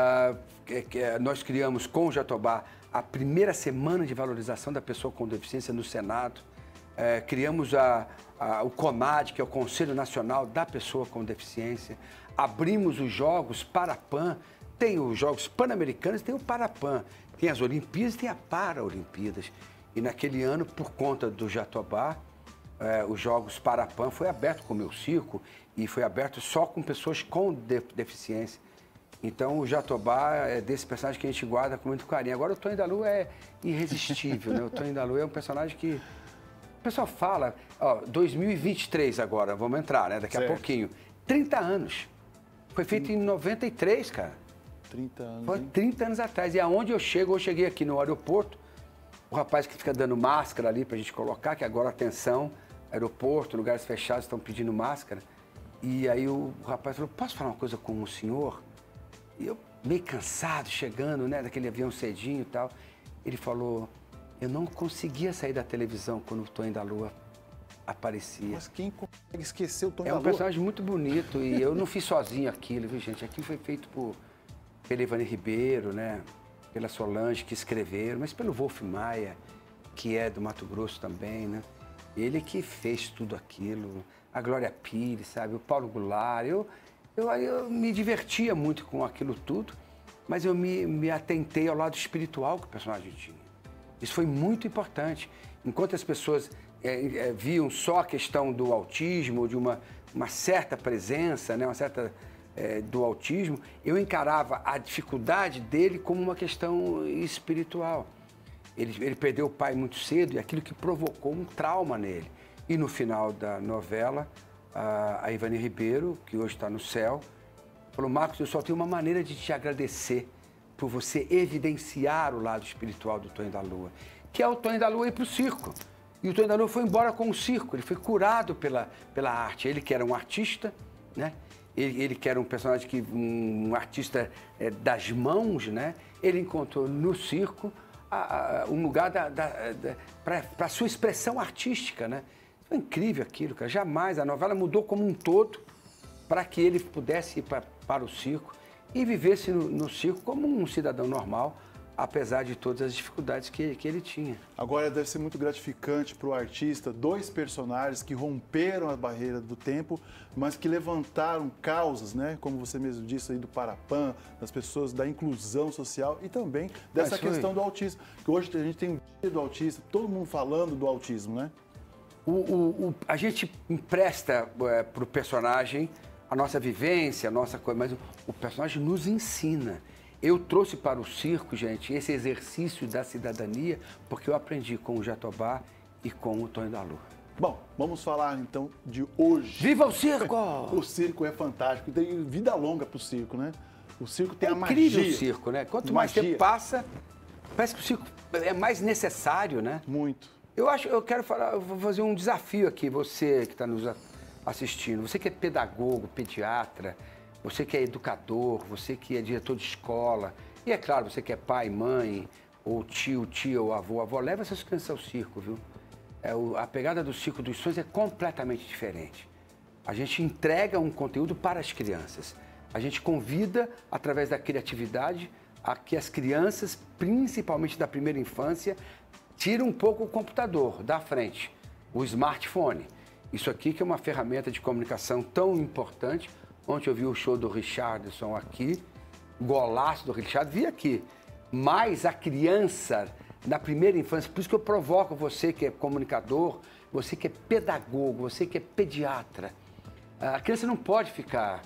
nós criamos com o Jatobá a primeira semana de valorização da pessoa com deficiência no Senado. Criamos o CONAD, que é o Conselho Nacional da Pessoa com Deficiência. Abrimos os Jogos Parapan. Tem os Jogos Pan-Americanos, tem o Parapan. Tem as Olimpíadas e tem a Paralimpíadas. E naquele ano, por conta do Jatobá, os Jogos Parapan foi aberto com o meu circo e foi aberto só com pessoas com deficiência. Então, o Jatobá é desse personagem que a gente guarda com muito carinho. Agora, o Tonho da Lu é irresistível, né? O Tonho da Lu é um personagem que pessoal fala, ó, 2023 agora, vamos entrar, né? Daqui a pouquinho. 30 anos. Foi feito em 93, cara. 30 anos. Foi 30 anos atrás. E aonde eu cheguei aqui no aeroporto, o rapaz que fica dando máscara ali pra gente colocar, que agora, atenção, aeroporto, lugares fechados estão pedindo máscara. E aí o rapaz falou, posso falar uma coisa com o senhor? E eu, meio cansado, chegando, né, daquele avião cedinho e tal. Ele falou, eu não conseguia sair da televisão quando o Tonho da Lua aparecia. Mas quem consegue esquecer o Tonho da É Lua? um personagem muito bonito e eu não fiz sozinho aquilo, viu, gente? Aquilo foi feito pela Ivani Ribeiro, né? Pela Solange, que escreveram, mas pelo Wolf Maia, que é do Mato Grosso também, né? Ele que fez tudo aquilo, a Glória Pires, sabe? O Paulo Goulart. Eu me divertia muito com aquilo tudo, mas eu me atentei ao lado espiritual que o personagem tinha. Isso foi muito importante. Enquanto as pessoas viam só a questão do autismo, de uma certa presença, né? Uma certa do autismo, eu encarava a dificuldade dele como uma questão espiritual. Ele perdeu o pai muito cedo e aquilo que provocou um trauma nele. E no final da novela, a Ivani Ribeiro, que hoje está no céu, falou, Marcos, eu só tenho uma maneira de te agradecer por você evidenciar o lado espiritual do Tonho da Lua, que é o Tonho da Lua ir para o circo. E o Tonho da Lua foi embora com o circo, ele foi curado pela arte. Ele que era um artista, né? Ele que era um personagem, um artista das mãos, né? Ele encontrou no circo um lugar para a sua expressão artística, né? Foi incrível aquilo, cara. Jamais, a novela mudou como um todo para que ele pudesse ir para o circo e vivesse no circo como um cidadão normal, apesar de todas as dificuldades que ele tinha. Agora deve ser muito gratificante para o artista, dois personagens que romperam a barreira do tempo, mas que levantaram causas, né? Como você mesmo disse aí do Parapan, das pessoas, da inclusão social e também dessa questão do autismo. Que hoje a gente tem um dia do autista, todo mundo falando do autismo, né? A gente empresta para o personagem a nossa vivência, a nossa coisa, mas o personagem nos ensina. Eu trouxe para o circo, gente, esse exercício da cidadania, porque eu aprendi com o Jatobá e com o Tonho da Lua. Bom, vamos falar então de hoje. Viva o circo! O circo é fantástico, tem vida longa para o circo, né? O circo tem a magia. É incrível o circo, né? Quanto mais tempo passa, parece que o circo é mais necessário, né? Muito. Eu quero falar, eu vou fazer um desafio aqui, você que está nos assistindo, você que é pedagogo, pediatra, você que é educador, você que é diretor de escola, e é claro, você que é pai, mãe, ou tio, tia, ou avó, leva essas crianças ao circo, viu? A pegada do Circo dos Sonhos é completamente diferente. A gente entrega um conteúdo para as crianças. A gente convida, através da criatividade, a que as crianças, principalmente da primeira infância, tirem um pouco o computador da frente, o smartphone. Isso aqui que é uma ferramenta de comunicação tão importante. Ontem eu vi o show do Richardson aqui, golaço do Richard, vi aqui. Mas a criança, na primeira infância, por isso que eu provoco você que é comunicador, você que é pedagogo, você que é pediatra. A criança não pode ficar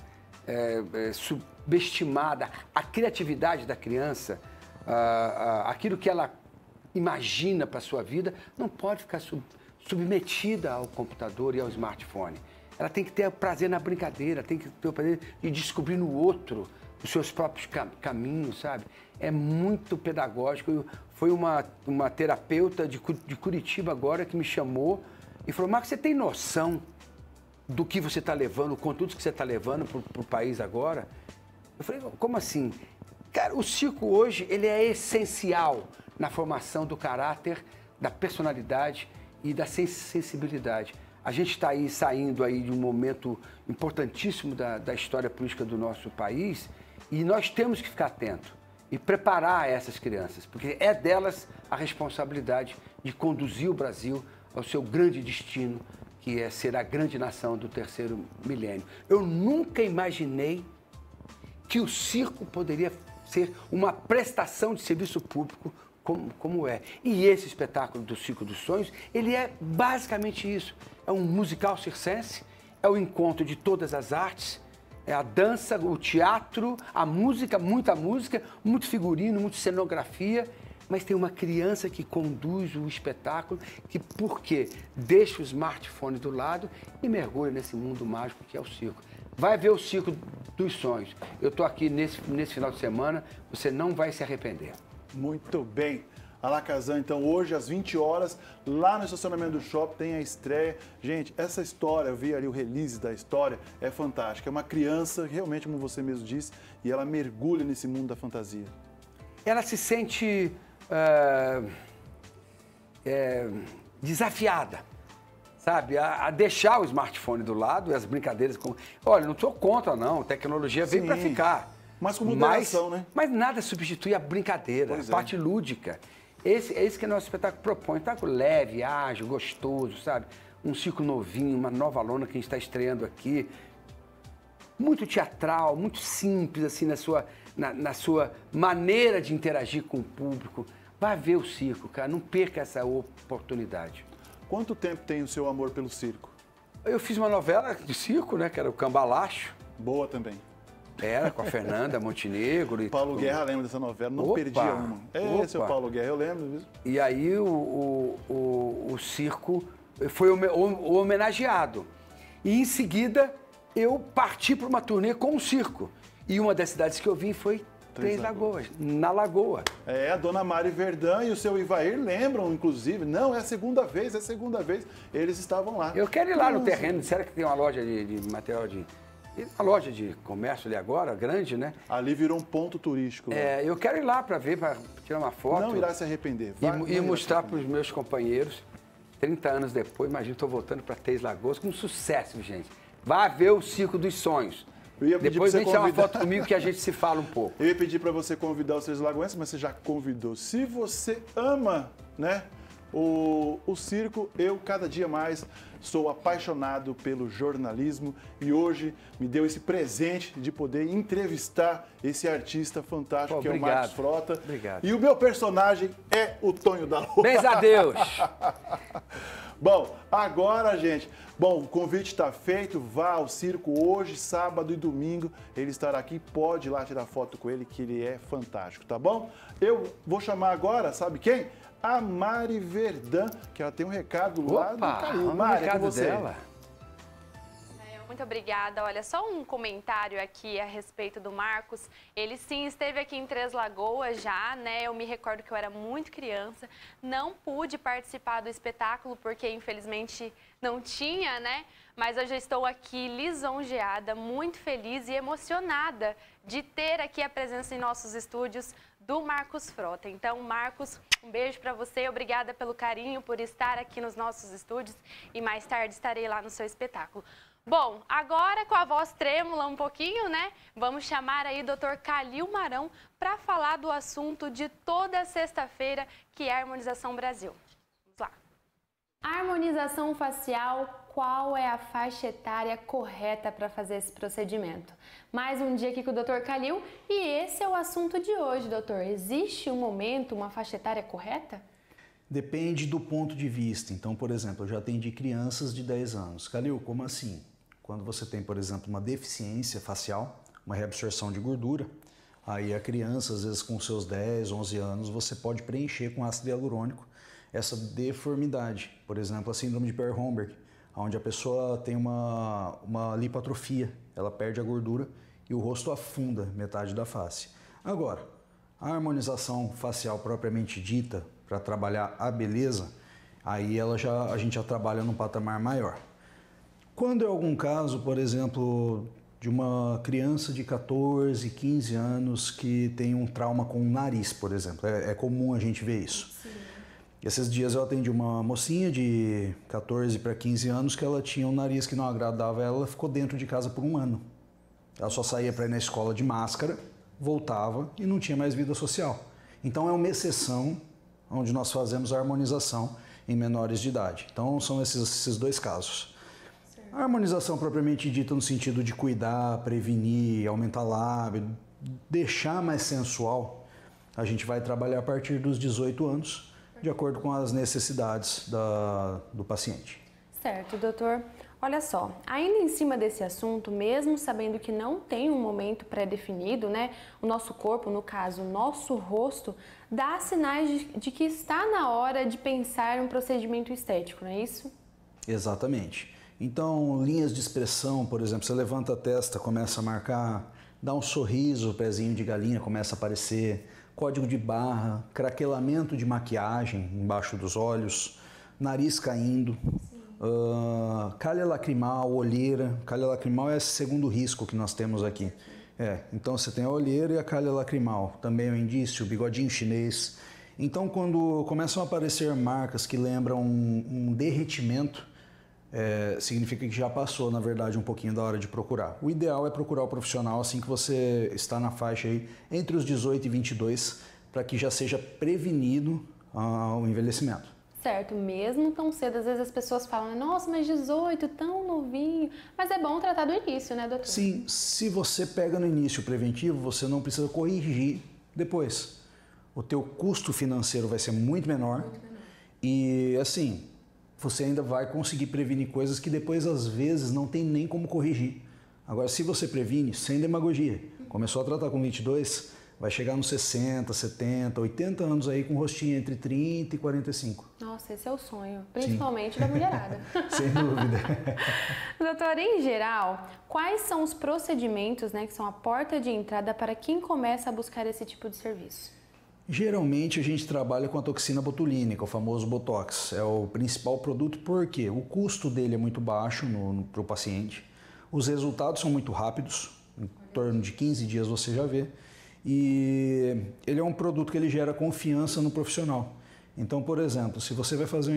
subestimada. A criatividade da criança, aquilo que ela imagina para a sua vida, não pode ficar submetida ao computador e ao smartphone. Ela tem que ter prazer na brincadeira, tem que ter o prazer de descobrir no outro os seus próprios caminhos, sabe? É muito pedagógico. Foi uma terapeuta de Curitiba agora que me chamou e falou, Marcos, você tem noção do que você está levando, o conteúdo que você está levando para o país agora? Eu falei, como assim? Cara, o circo hoje, ele é essencial na formação do caráter, da personalidade e da sensibilidade. A gente está aí saindo aí de um momento importantíssimo da história política do nosso país e nós temos que ficar atentos e preparar essas crianças, porque é delas a responsabilidade de conduzir o Brasil ao seu grande destino, que é ser a grande nação do terceiro milênio. Eu nunca imaginei que o circo poderia ser uma prestação de serviço público como é. E esse espetáculo do Circo dos Sonhos, ele é basicamente isso. É um musical circense, é o encontro de todas as artes, é a dança, o teatro, a música, muito figurino, muita cenografia, mas tem uma criança que conduz o espetáculo, que por quê? Deixa o smartphone do lado e mergulha nesse mundo mágico que é o circo. Vai ver o Circo dos Sonhos. Eu estou aqui nesse final de semana, você não vai se arrepender. Muito bem. Alakazam, então, hoje às 20 horas, lá no estacionamento do shopping, tem a estreia. Gente, essa história, eu vi ali o release da história, é fantástica. É uma criança, realmente, como você mesmo disse, e ela mergulha nesse mundo da fantasia. Ela se sente desafiada, sabe? A deixar o smartphone do lado e as brincadeiras. Olha, não sou contra, não. A tecnologia veio para ficar. Mas com moderação, né? Mas nada substitui a brincadeira, a parte lúdica. É isso que o nosso espetáculo propõe. Um espetáculo leve, ágil, gostoso, sabe? Um circo novinho, uma nova lona que a gente está estreando aqui. Muito teatral, muito simples, assim, na sua maneira de interagir com o público. Vai ver o circo, cara. Não perca essa oportunidade. Quanto tempo tem o seu amor pelo circo? Eu fiz uma novela de circo, né? Que era o Cambalacho. Boa também. Era, com a Fernanda Montenegro. E Paulo Guerra lembra dessa novela, não perdia uma. Seu Paulo Guerra, eu lembro disso. E aí o circo foi o homenageado. E em seguida eu parti para uma turnê com o circo. E uma das cidades que eu vim foi Três Lagoas, na Lagoa. A dona Mari Verdun e o seu Ivair lembram, inclusive. Não, é a segunda vez, eles estavam lá. Eu quero ir lá no terreno, será que tem uma loja de material de... Uma loja de comércio ali agora, grande, né? Ali virou um ponto turístico. Eu quero ir lá para ver, para tirar uma foto. Não irá se arrepender. E mostrar para os meus companheiros, 30 anos depois, imagina, estou voltando para Três Lagoas com sucesso, gente. Vá ver o Circo dos Sonhos. Depois a gente tira uma foto comigo que a gente se fala um pouco. Eu ia pedir para você convidar os Três Lagoenses, mas você já convidou. Se você ama, né, o circo, eu cada dia mais sou apaixonado pelo jornalismo e hoje me deu esse presente de poder entrevistar esse artista fantástico que é o Marcos Frota. Obrigado. E o meu personagem é o Tonho da Lua. Beijo a Deus! Bom, agora, gente, o convite está feito, vá ao circo hoje, sábado e domingo, ele estará aqui, pode ir lá tirar foto com ele, que ele é fantástico, tá bom? Eu vou chamar agora, sabe quem? A Mari Verdun, que ela tem um recado lá do Caiu. Mari, é com você. Dela. Muito obrigada. Olha, só um comentário aqui a respeito do Marcos. Ele sim esteve aqui em Três Lagoas já, né? Eu me recordo que eu era muito criança, não pude participar do espetáculo porque infelizmente não tinha, né? Mas eu já estou aqui lisonjeada, muito feliz e emocionada de ter aqui a presença em nossos estúdios do Marcos Frota. Então, Marcos, um beijo para você, obrigada pelo carinho, por estar aqui nos nossos estúdios e mais tarde estarei lá no seu espetáculo. Bom, agora com a voz trêmula um pouquinho, né? Vamos chamar aí o Dr. Calil Marão para falar do assunto de toda sexta-feira, que é a Harmonização Brasil. Vamos lá. Harmonização facial, qual é a faixa etária correta para fazer esse procedimento? Mais um dia aqui com o Dr. Calil e esse é o assunto de hoje, doutor. Existe um momento, uma faixa etária correta? Depende do ponto de vista. Então, por exemplo, eu já atendi crianças de 10 anos. Calil, como assim? Quando você tem, por exemplo, uma deficiência facial, uma reabsorção de gordura, aí a criança, às vezes com seus 10, 11 anos, você pode preencher com ácido hialurônico essa deformidade. Por exemplo, a síndrome de Perry-Homberg, onde a pessoa tem uma lipoatrofia, ela perde a gordura e o rosto afunda metade da face. Agora, a harmonização facial propriamente dita, para trabalhar a beleza, aí a gente já trabalha num patamar maior. Quando é algum caso, por exemplo, de uma criança de 14, 15 anos que tem um trauma com o nariz, por exemplo, é comum a gente ver isso. Sim. Esses dias eu atendi uma mocinha de 14 para 15 anos que ela tinha um nariz que não agradava ela ficou dentro de casa por 1 ano. Ela só saía para ir na escola de máscara, voltava e não tinha mais vida social. Então é uma exceção onde nós fazemos a harmonização em menores de idade. Então são esses dois casos. Certo. A harmonização propriamente dita no sentido de cuidar, prevenir, aumentar a lábio, deixar mais sensual, a gente vai trabalhar a partir dos 18 anos, de acordo com as necessidades do paciente. Certo, doutor. Olha só, ainda em cima desse assunto, mesmo sabendo que não tem um momento pré-definido, né? O nosso corpo, no caso, o nosso rosto, dá sinais de que está na hora de pensar em um procedimento estético, não é isso? Exatamente. Então, linhas de expressão, por exemplo, você levanta a testa, começa a marcar, dá um sorriso, o pezinho de galinha começa a aparecer, código de barra, craquelamento de maquiagem embaixo dos olhos, nariz caindo. Calha lacrimal, olheira. Calha lacrimal é esse segundo risco que nós temos aqui. Então você tem a olheira e a calha lacrimal. Também é um indício, o bigodinho chinês. Então quando começam a aparecer marcas que lembram um derretimento, significa que já passou, na verdade, um pouquinho da hora de procurar. O ideal é procurar o profissional assim que você está na faixa aí entre os 18 e 22, para que já seja prevenido o envelhecimento. Certo, mesmo tão cedo, às vezes as pessoas falam, nossa, mas 18, tão novinho. Mas é bom tratar do início, né, doutor? Sim, se você pega no início preventivo, você não precisa corrigir depois. O teu custo financeiro vai ser muito menor. E, assim, você ainda vai conseguir prevenir coisas que depois, às vezes, não tem nem como corrigir. Agora, se você previne, sem demagogia, começou a tratar com 22... vai chegar nos 60, 70, 80 anos aí com um rostinho entre 30 e 45. Nossa, esse é o sonho, principalmente da mulherada. Sem dúvida. Doutora, em geral, quais são os procedimentos, né, que são a porta de entrada para quem começa a buscar esse tipo de serviço? Geralmente a gente trabalha com a toxina botulínica, o famoso Botox. É o principal produto porque o custo dele é muito baixo para o paciente, os resultados são muito rápidos, em torno de 15 dias você já vê. E ele é um produto que ele gera confiança no profissional. Então, por exemplo, se você vai fazer um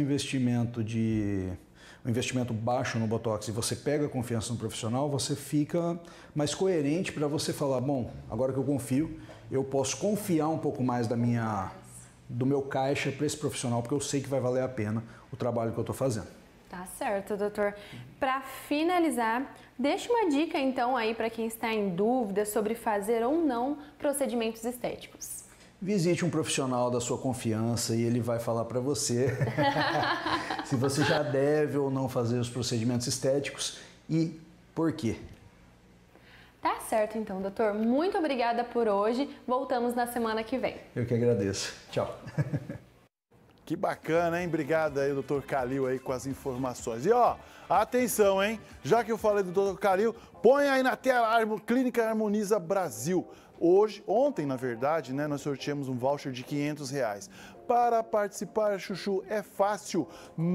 investimento baixo no Botox e você pega a confiança no profissional, você fica mais coerente para você falar, bom, agora que eu confio, eu posso confiar um pouco mais do meu caixa para esse profissional, porque eu sei que vai valer a pena o trabalho que eu estou fazendo. Tá certo, doutor. Para finalizar, deixa uma dica então aí para quem está em dúvida sobre fazer ou não procedimentos estéticos. Visite um profissional da sua confiança e ele vai falar para você se você já deve ou não fazer os procedimentos estéticos e por quê. Tá certo então, doutor. Muito obrigada por hoje. Voltamos na semana que vem. Eu que agradeço. Tchau. Que bacana, hein? Obrigado aí, doutor Calil, aí com as informações. E ó, atenção, hein? Já que eu falei do doutor Calil, põe aí na tela a Clínica Harmoniza Brasil. Ontem, na verdade, né, nós sorteamos um voucher de R$500. Para participar, Chuchu, é fácil,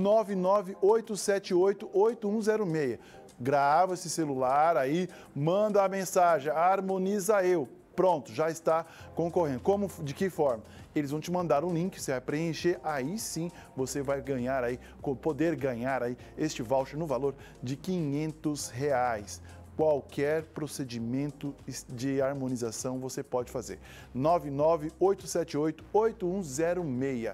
998788106. Grava esse celular aí, manda a mensagem, harmoniza eu. Pronto, já está concorrendo. De que forma? Eles vão te mandar um link, você vai preencher, aí sim você vai ganhar aí, poder ganhar aí este voucher no valor de R$500. Qualquer procedimento de harmonização você pode fazer. 998788106.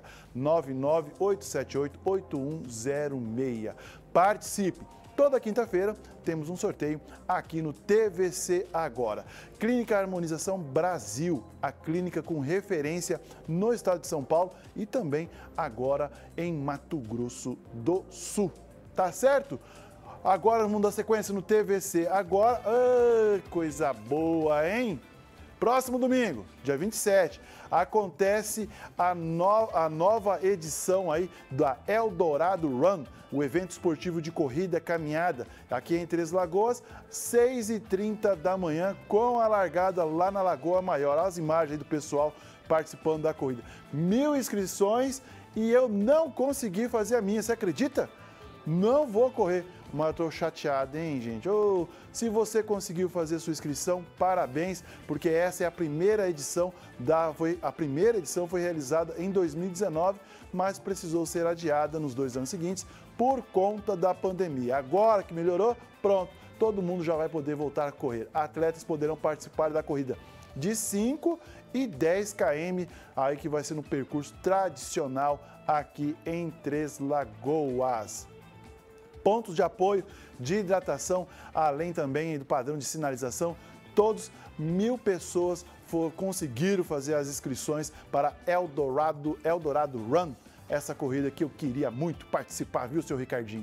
998788106. Participe! Toda quinta-feira temos um sorteio aqui no TVC Agora. Clínica Harmonização Brasil, a clínica com referência no estado de São Paulo e também agora em Mato Grosso do Sul. Tá certo? Agora vamos dar sequência no TVC Agora. Coisa boa, hein? Próximo domingo, dia 27, acontece a nova edição aí da Eldorado Run, o evento esportivo de corrida caminhada, aqui em Três Lagoas, 6h30 da manhã, com a largada lá na Lagoa Maior. As imagens aí do pessoal participando da corrida. 1000 inscrições e eu não consegui fazer a minha, você acredita? Não vou correr, mas eu tô chateado, hein, gente? Se você conseguiu fazer sua inscrição, parabéns, porque essa é a primeira edição, a primeira edição foi realizada em 2019, mas precisou ser adiada nos 2 anos seguintes por conta da pandemia. Agora que melhorou, pronto, todo mundo já vai poder voltar a correr. Atletas poderão participar da corrida de 5 e 10 km, aí que vai ser no percurso tradicional aqui em Três Lagoas. Pontos de apoio, de hidratação, além também do padrão de sinalização, todos 1000 pessoas conseguiram fazer as inscrições para Eldorado Run, essa corrida que eu queria muito participar, viu, seu Ricardinho?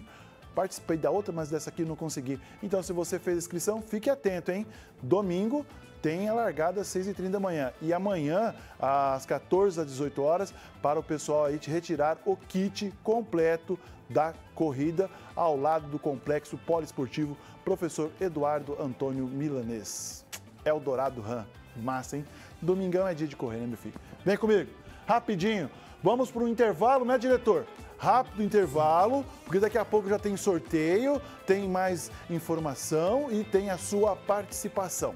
participei da outra, mas dessa aqui não consegui. Então, se você fez a inscrição, fique atento, hein? Domingo tem a largada às 6h30 da manhã. E amanhã, às 14 às 18 horas, para o pessoal aí te retirar o kit completo da corrida ao lado do Complexo Poliesportivo Professor Eduardo Antônio Milanês. Eldorado Ram. Massa, hein? Domingão é dia de correr, né, meu filho? Vem comigo, rapidinho. Vamos para um intervalo, né, diretor? Rápido intervalo, porque daqui a pouco já tem sorteio, tem mais informação e tem a sua participação.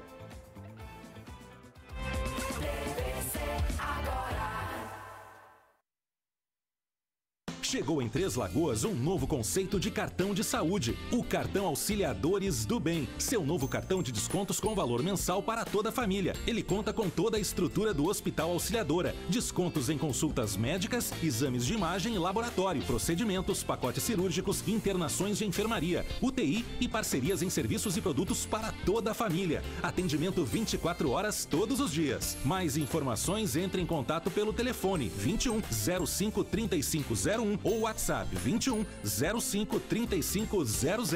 Chegou em Três Lagoas um novo conceito de cartão de saúde, o cartão Auxiliadores do Bem. Seu novo cartão de descontos com valor mensal para toda a família. Ele conta com toda a estrutura do Hospital Auxiliadora, descontos em consultas médicas, exames de imagem e laboratório, procedimentos, pacotes cirúrgicos, internações de enfermaria, UTI e parcerias em serviços e produtos para toda a família. Atendimento 24 horas todos os dias. Mais informações, entre em contato pelo telefone 21 05 3501 ou WhatsApp 21 05 3500.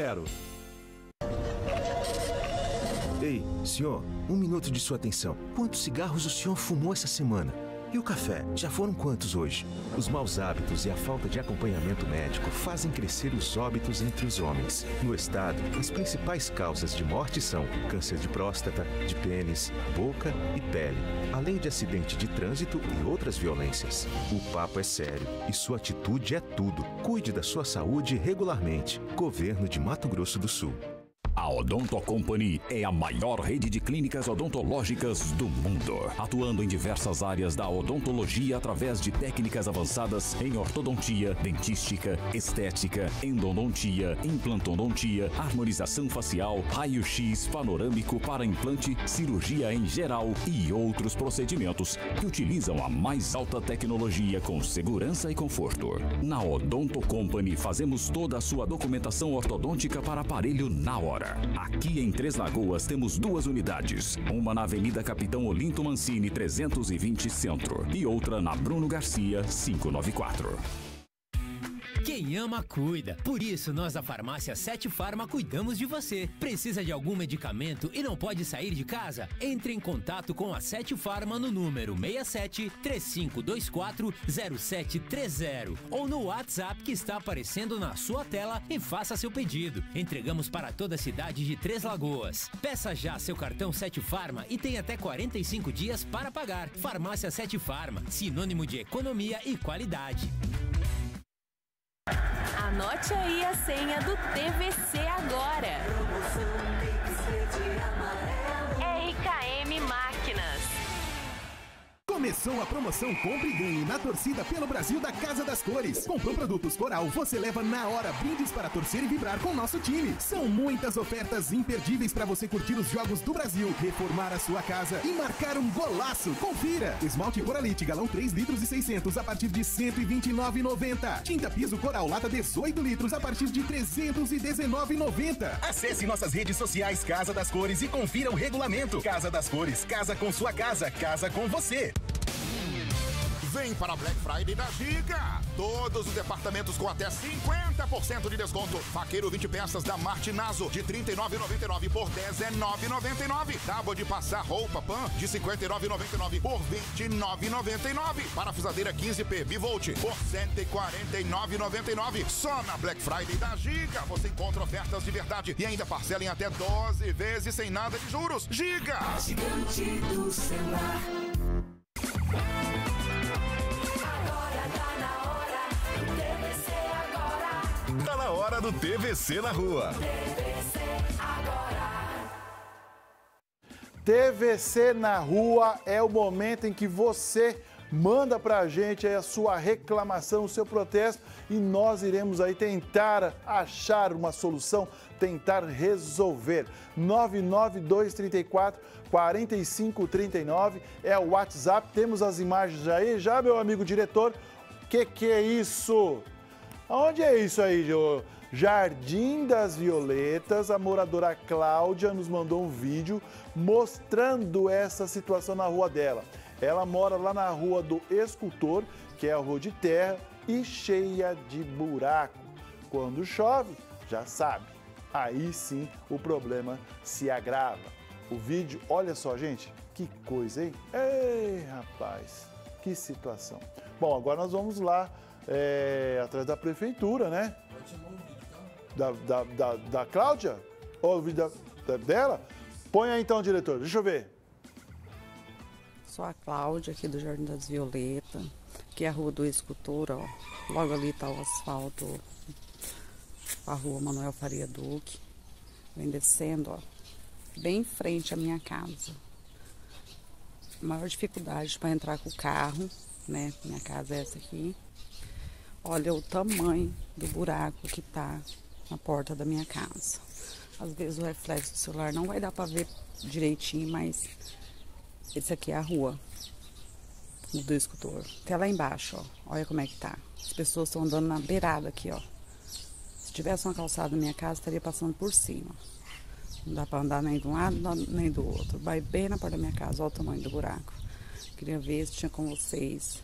Ei, senhor, 1 minuto de sua atenção. Quantos cigarros o senhor fumou essa semana? E o café? Já foram quantos hoje? Os maus hábitos e a falta de acompanhamento médico fazem crescer os óbitos entre os homens. No estado, as principais causas de morte são câncer de próstata, de pênis, boca e pele, além de acidente de trânsito e outras violências. O papo é sério e sua atitude é tudo. Cuide da sua saúde regularmente. Governo de Mato Grosso do Sul. A Odonto Company é a maior rede de clínicas odontológicas do mundo, atuando em diversas áreas da odontologia através de técnicas avançadas em ortodontia, dentística, estética, endodontia, implantodontia, harmonização facial, raio-x panorâmico para implante, cirurgia em geral e outros procedimentos que utilizam a mais alta tecnologia com segurança e conforto. Na Odonto Company fazemos toda a sua documentação ortodôntica para aparelho na hora. Aqui em Três Lagoas temos 2 unidades, uma na Avenida Capitão Olinto Mancini 320 Centro e outra na Bruno Garcia 594. Quem ama, cuida. Por isso, nós da Farmácia 7 Farma cuidamos de você. Precisa de algum medicamento e não pode sair de casa? Entre em contato com a 7 Farma no número 67 3524 0730 ou no WhatsApp que está aparecendo na sua tela e faça seu pedido. Entregamos para toda a cidade de Três Lagoas. Peça já seu cartão 7 Farma e tem até 45 dias para pagar. Farmácia 7 Farma, sinônimo de economia e qualidade. Anote aí a senha do TVC agora. RKM Máquinas. Começou a promoção Compre e Ganhe na torcida pelo Brasil da Casa das Cores. Comprou produtos Coral, você leva na hora brindes para torcer e vibrar com nosso time. São muitas ofertas imperdíveis para você curtir os jogos do Brasil, reformar a sua casa e marcar um golaço. Confira! Esmalte Coralite, galão 3 litros e 600 a partir de R$ 129,90. Tinta piso Coral, lata 18 litros a partir de R$ 319,90. Acesse nossas redes sociais Casa das Cores e confira o regulamento. Casa das Cores, casa com sua casa, casa com você. Vem para a Black Friday da Giga. Todos os departamentos com até 50% de desconto. Faqueiro 20 peças da Martinazo de R$ 39,99 por R$ 19,99. Tábua de passar roupa Pan de R$ 59,99 por R$ 29,99. Parafusadeira 15P Bivolt por R$ 149,99. Só na Black Friday da Giga você encontra ofertas de verdade e ainda parcela em até 12 vezes sem nada de juros. Giga! Gigante do celular. Tá na hora do TVC na rua. TVC na rua é o momento em que você manda pra gente aí a sua reclamação, o seu protesto e nós iremos aí tentar achar uma solução, tentar resolver. 99234 4539 é o WhatsApp. Temos as imagens aí já, meu amigo diretor. Que é isso? Onde é isso aí, Jô? Jardim das Violetas, a moradora Cláudia nos mandou um vídeo mostrando essa situação na rua dela. Ela mora lá na Rua do Escultor, que é a rua de terra e cheia de buraco. Quando chove, já sabe. Aí sim o problema se agrava. O vídeo, olha só, gente, que coisa, hein? Ei, rapaz, que situação. Bom, agora nós vamos lá atrás da prefeitura, né? Da Cláudia? Ou o vídeo dela? Põe aí então, diretor, deixa eu ver. Sou a Cláudia, aqui do Jardim das Violetas, aqui é a Rua do Escultor, ó. Logo ali tá o asfalto, a Rua Manuel Faria Duque. Vem descendo, ó, bem em frente à minha casa. A maior dificuldade para entrar com o carro, né? Minha casa é essa aqui. Olha o tamanho do buraco que tá na porta da minha casa. Às vezes o reflexo do celular não vai dar para ver direitinho, mas esse aqui é a rua do Escultor. Até lá embaixo, ó. Olha como é que tá. As pessoas estão andando na beirada aqui, ó. Se tivesse uma calçada na minha casa, estaria passando por cima. Não dá para andar nem de um lado nem do outro. Vai bem na porta da minha casa. Olha o tamanho do buraco. Queria ver se tinha com vocês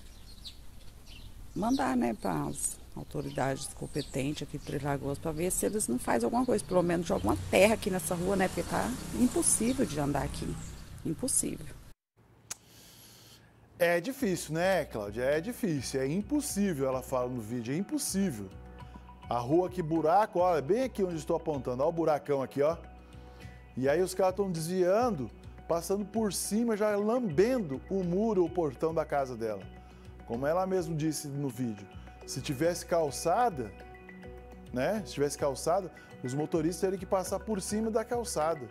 mandar, né, para as autoridades competentes aqui de Três Lagoas, para ver se eles não fazem alguma coisa, pelo menos jogam uma terra aqui nessa rua, né, porque tá impossível de andar aqui, impossível. É difícil, né, Cláudia? É difícil, é impossível, ela fala no vídeo, é impossível. A rua aqui, buraco, olha, bem aqui onde estou apontando, olha o buracão aqui, ó. E aí os caras estão desviando, passando por cima, já lambendo o muro, o portão da casa dela. Como ela mesma disse no vídeo, se tivesse calçada, né? Se tivesse calçada, os motoristas teriam que passar por cima da calçada.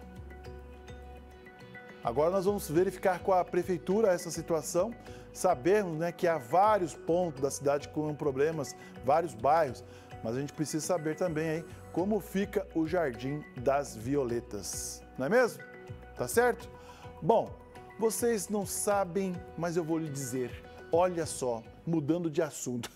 Agora nós vamos verificar com a prefeitura essa situação. Sabemos, né, que há vários pontos da cidade com problemas, vários bairros, mas a gente precisa saber também aí como fica o Jardim das Violetas. Não é mesmo? Tá certo? Bom, vocês não sabem, mas eu vou lhe dizer. Olha só, mudando de assunto.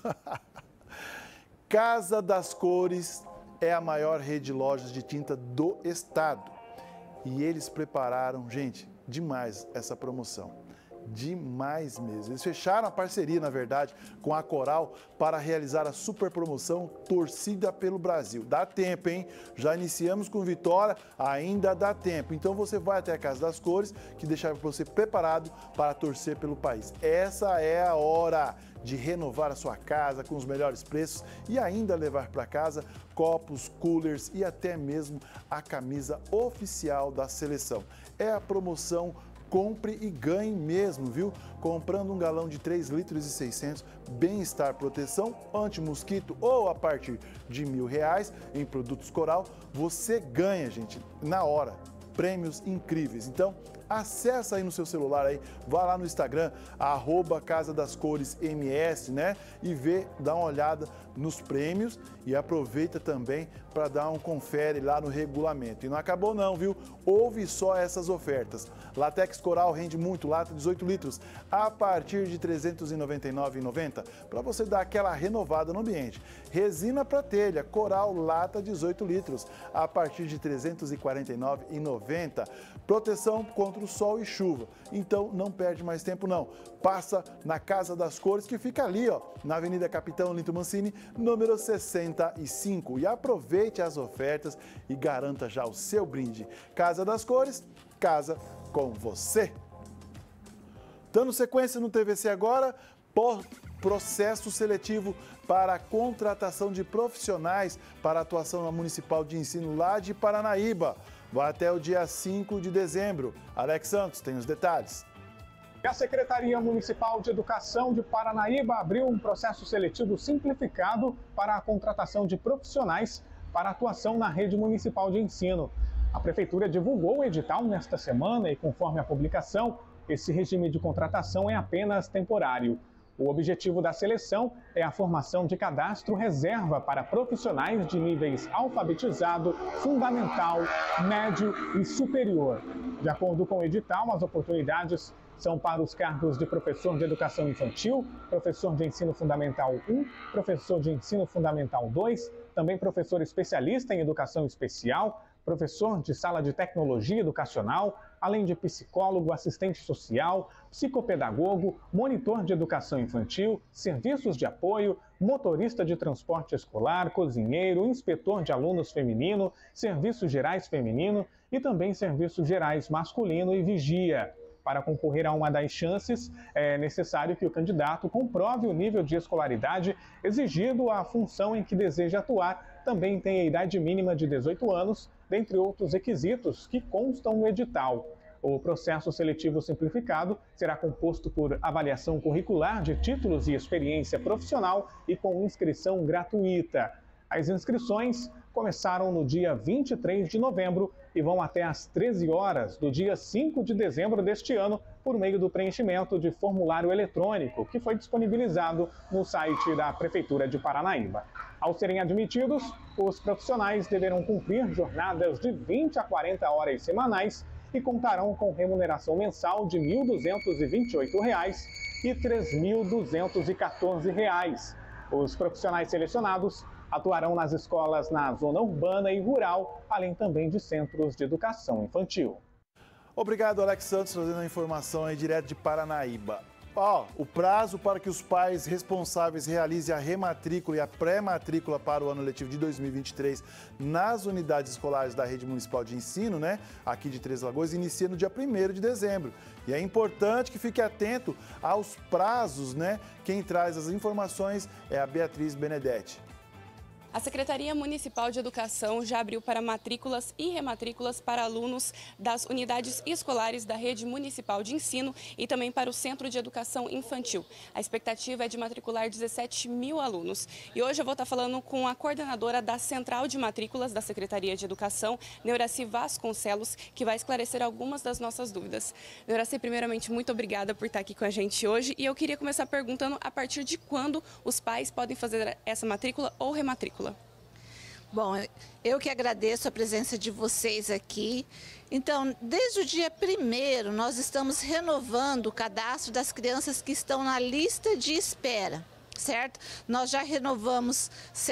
Casa das Cores é a maior rede de lojas de tinta do estado. E eles prepararam, gente, demais essa promoção. Demais mesmo. Eles fecharam a parceria, na verdade, com a Coral para realizar a super promoção Torcida pelo Brasil. Dá tempo, hein? Já iniciamos com vitória, ainda dá tempo. Então você vai até a Casa das Cores, que deixar você preparado para torcer pelo país. Essa é a hora de renovar a sua casa com os melhores preços e ainda levar para casa copos, coolers e até mesmo a camisa oficial da seleção. É a promoção Compre e ganhe mesmo, viu? Comprando um galão de 3,6 litros, Bem-Estar Proteção, Anti-Mosquito ou a partir de R$1.000 em produtos Coral, você ganha, gente, na hora. Prêmios incríveis. Então, acessa aí no seu celular aí, vá lá no Instagram, @CasaDasCoresMS, né? E dá uma olhada nos prêmios e aproveita também para dar um confere lá no regulamento. E não acabou não, viu? Ouve só essas ofertas. Latex Coral rende muito, lata 18 litros, a partir de R$ 399,90, para você dar aquela renovada no ambiente. Resina para telha, Coral lata 18 litros, a partir de R$ 349,90. Proteção contra o sol e chuva. Então não perde mais tempo não. Passa na Casa das Cores, que fica ali, ó, na Avenida Capitão Linto Mancini, número 65. E aproveite as ofertas e garanta já o seu brinde. Casa das Cores, casa com você. Dando sequência no TVC agora, processo seletivo para a contratação de profissionais para atuação na Municipal de Ensino lá de Paranaíba. Vai até o dia 5 de dezembro. Alex Santos tem os detalhes. A Secretaria Municipal de Educação de Paranaíba abriu um processo seletivo simplificado para a contratação de profissionais para atuação na rede municipal de ensino. A Prefeitura divulgou o edital nesta semana e, conforme a publicação, esse regime de contratação é apenas temporário. O objetivo da seleção é a formação de cadastro reserva para profissionais de níveis alfabetizado, fundamental, médio e superior. De acordo com o edital, as oportunidades são para os cargos de professor de educação infantil, professor de ensino fundamental 1, professor de ensino fundamental 2, também professor especialista em educação especial, professor de sala de tecnologia educacional, além de psicólogo, assistente social, psicopedagogo, monitor de educação infantil, serviços de apoio, motorista de transporte escolar, cozinheiro, inspetor de alunos feminino, serviços gerais feminino e também serviços gerais masculino e vigia. Para concorrer a uma das chances, é necessário que o candidato comprove o nível de escolaridade exigido à função em que deseja atuar, também tem a idade mínima de 18 anos, dentre outros requisitos que constam no edital. O processo seletivo simplificado será composto por avaliação curricular de títulos e experiência profissional e com inscrição gratuita. As inscrições começaram no dia 23 de novembro e vão até às 13 horas do dia 5 de dezembro deste ano, por meio do preenchimento de formulário eletrônico, que foi disponibilizado no site da Prefeitura de Paranaíba. Ao serem admitidos, os profissionais deverão cumprir jornadas de 20 a 40 horas semanais e contarão com remuneração mensal de R$ 1.228 e R$ 3.214. Os profissionais selecionados atuarão nas escolas na zona urbana e rural, além também de centros de educação infantil. Obrigado, Alex Santos, trazendo a informação aí direto de Paranaíba. O prazo para que os pais responsáveis realizem a rematrícula e a pré-matrícula para o ano letivo de 2023 nas unidades escolares da Rede Municipal de Ensino, aqui de Três Lagoas, inicia no dia 1º de dezembro. E é importante que fique atento aos prazos, Quem traz as informações é a Beatriz Benedetti. A Secretaria Municipal de Educação já abriu para matrículas e rematrículas para alunos das unidades escolares da Rede Municipal de Ensino e também para o Centro de Educação Infantil. A expectativa é de matricular 17 mil alunos. E hoje eu vou estar falando com a coordenadora da Central de Matrículas da Secretaria de Educação, Neuraci Vasconcelos, que vai esclarecer algumas das nossas dúvidas. Neuraci, primeiramente, muito obrigada por estar aqui com a gente hoje. E eu queria começar perguntando a partir de quando os pais podem fazer essa matrícula ou rematrícula. Bom, eu que agradeço a presença de vocês aqui. Então, desde o dia 1º, nós estamos renovando o cadastro das crianças que estão na lista de espera, certo? Nós já renovamos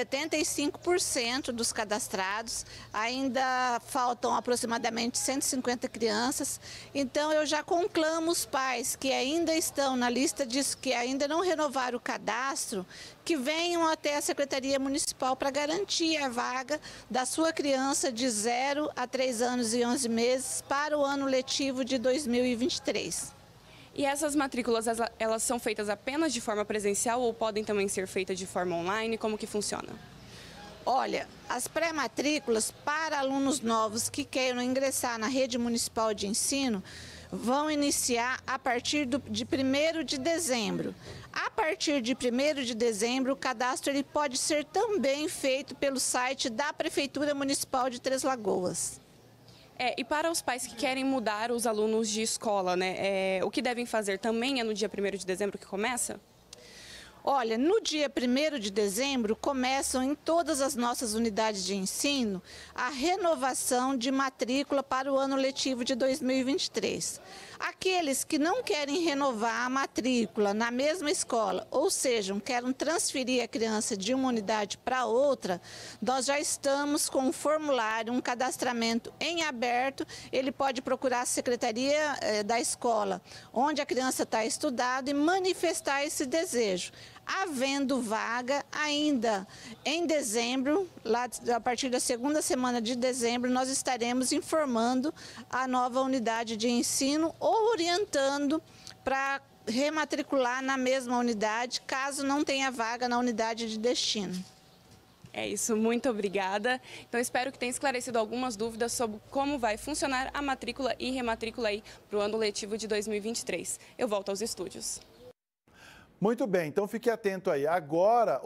75% dos cadastrados, ainda faltam aproximadamente 150 crianças. Então, eu já conclamo os pais que ainda estão na lista que ainda não renovaram o cadastro, que venham até a Secretaria Municipal para garantir a vaga da sua criança de 0 a 3 anos e 11 meses para o ano letivo de 2023. E essas matrículas, elas são feitas apenas de forma presencial ou podem também ser feitas de forma online? Como que funciona? Olha, as pré-matrículas para alunos novos que queiram ingressar na Rede Municipal de Ensino vão iniciar a partir de 1º de dezembro. A partir de 1º de dezembro, o cadastro ele pode ser também feito pelo site da Prefeitura Municipal de Três Lagoas. E para os pais que querem mudar os alunos de escola, o que devem fazer também é no dia 1º de dezembro que começa? Olha, no dia 1º de dezembro começam em todas as nossas unidades de ensino a renovação de matrícula para o ano letivo de 2023. Aqueles que não querem renovar a matrícula na mesma escola, ou seja, querem transferir a criança de uma unidade para outra, nós já estamos com um formulário, um cadastramento em aberto. Ele pode procurar a secretaria da escola onde a criança está estudando e manifestar esse desejo. Havendo vaga, ainda em dezembro, lá a partir da 2ª semana de dezembro, nós estaremos informando a nova unidade de ensino ou orientando para rematricular na mesma unidade, caso não tenha vaga na unidade de destino. É isso, muito obrigada. Então, espero que tenha esclarecido algumas dúvidas sobre como vai funcionar a matrícula e rematrícula aí para o ano letivo de 2023. Eu volto aos estúdios. Muito bem, então fique atento aí. Agora,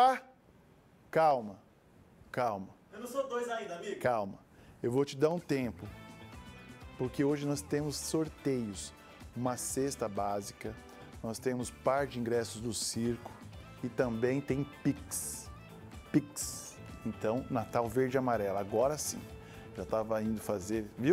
calma. Eu não sou 2 ainda, amigo. Calma, eu vou te dar um tempo, porque hoje nós temos sorteios, uma cesta básica, nós temos par de ingressos do circo e também tem Pix. Então, Natal verde e amarelo, agora sim. Já estava indo fazer, viu?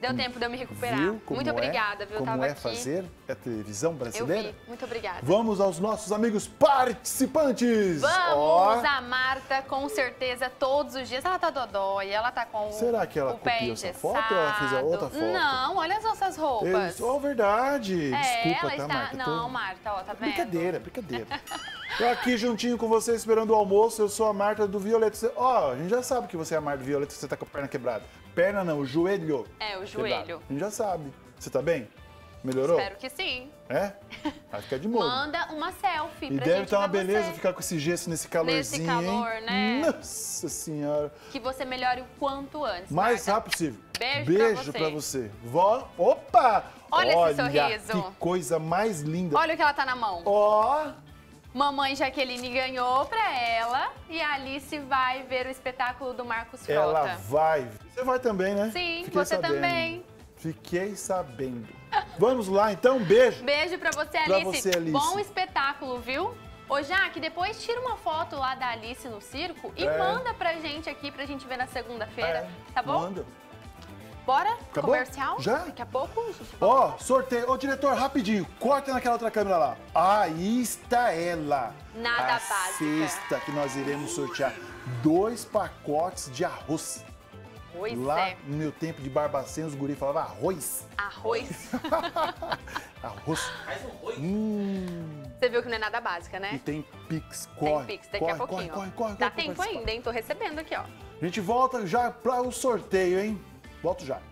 Deu tempo de eu me recuperar. Viu como muito obrigada, viu? Como Tava é aqui. fazer a televisão brasileira? Eu vi. Muito obrigada. Vamos aos nossos amigos participantes. Vamos, a Marta, com certeza, todos os dias. Ela tá dodói, ela tá com Será que ela o pé copiou essa engessado. foto ou ela fez a outra foto? Não, olha as nossas roupas. Verdade. É, Desculpa, ela tá, está... Marta? Não, Marta, ó, tá vendo? Brincadeira. Tô aqui juntinho com você esperando o almoço. Eu sou a Marta do Violeta. A gente já sabe que você é a Marta do Violeta, você tá com a perna quebrada. Perna não, o joelho. É, o joelho. Quebrado. A gente já sabe. Você tá bem? Melhorou? Espero que sim. É? Vai ficar de molho. Manda uma selfie E pra deve gente, estar uma pra beleza você. ficar com esse gesso nesse calorzinho, Nesse calor, hein? né? Nossa Senhora. Que você melhore o quanto antes, Mais Marta. rápido possível. Beijo pra você. Vó, opa! Olha esse sorriso. Que coisa mais linda. Olha o que ela tá na mão. Ó! Mamãe Jaqueline ganhou pra ela e a Alice vai ver o espetáculo do Marcos Frota. Ela vai. Você vai também, né? Sim, Fiquei você sabendo. também. Fiquei sabendo. Vamos lá, então. Beijo. Beijo pra você, Alice. Pra você, Alice. Bom espetáculo, viu? Ô, Jaque, depois tira uma foto lá da Alice no circo e manda pra gente aqui, pra gente ver na segunda-feira, tá bom? Manda. Bora? Acabou? Comercial? Já? Daqui a pouco a gente volta. Ó, sorteio. Ô, diretor, rapidinho. Corta naquela outra câmera lá. Aí está ela. Nada a básica. cesta que nós iremos sortear. 2 pacotes de arroz. Pois Lá é. no meu tempo de Barbacena, os guri falavam arroz. Arroz. Arroz. Você viu que não é nada básica, né? E tem Pix. Corre. Tem Pix daqui a pouquinho. Corre, Dá pra tempo participar. ainda, hein? Tô recebendo aqui, ó. A gente volta já para o sorteio, hein? Volto já.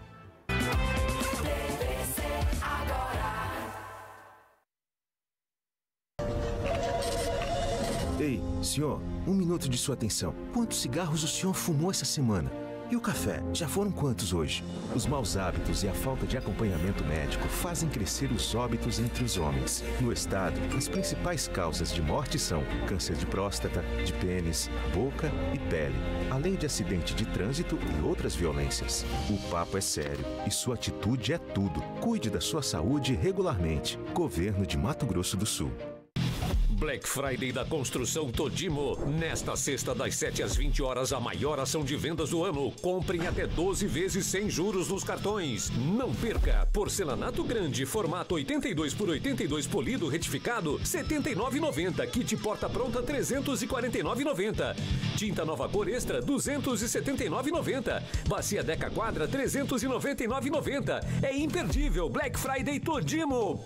Ei, senhor, 1 minuto de sua atenção. Quantos cigarros o senhor fumou essa semana? E o café? Já foram quantos hoje? Os maus hábitos e a falta de acompanhamento médico fazem crescer os óbitos entre os homens. No estado, as principais causas de morte são câncer de próstata, de pênis, boca e pele, além de acidente de trânsito e outras violências. O papo é sério e sua atitude é tudo. Cuide da sua saúde regularmente. Governo de Mato Grosso do Sul. Black Friday da Construção Todimo. Nesta sexta, das 7 às 20 horas, a maior ação de vendas do ano. Comprem até 12 vezes sem juros nos cartões. Não perca! Porcelanato grande, formato 82 por 82 polido retificado, R$ 79,90. Kit porta pronta, R$ 349,90. Tinta nova cor extra, R$ 279,90. Bacia Deca Quadra, R$ 399,90. É imperdível! Black Friday Todimo!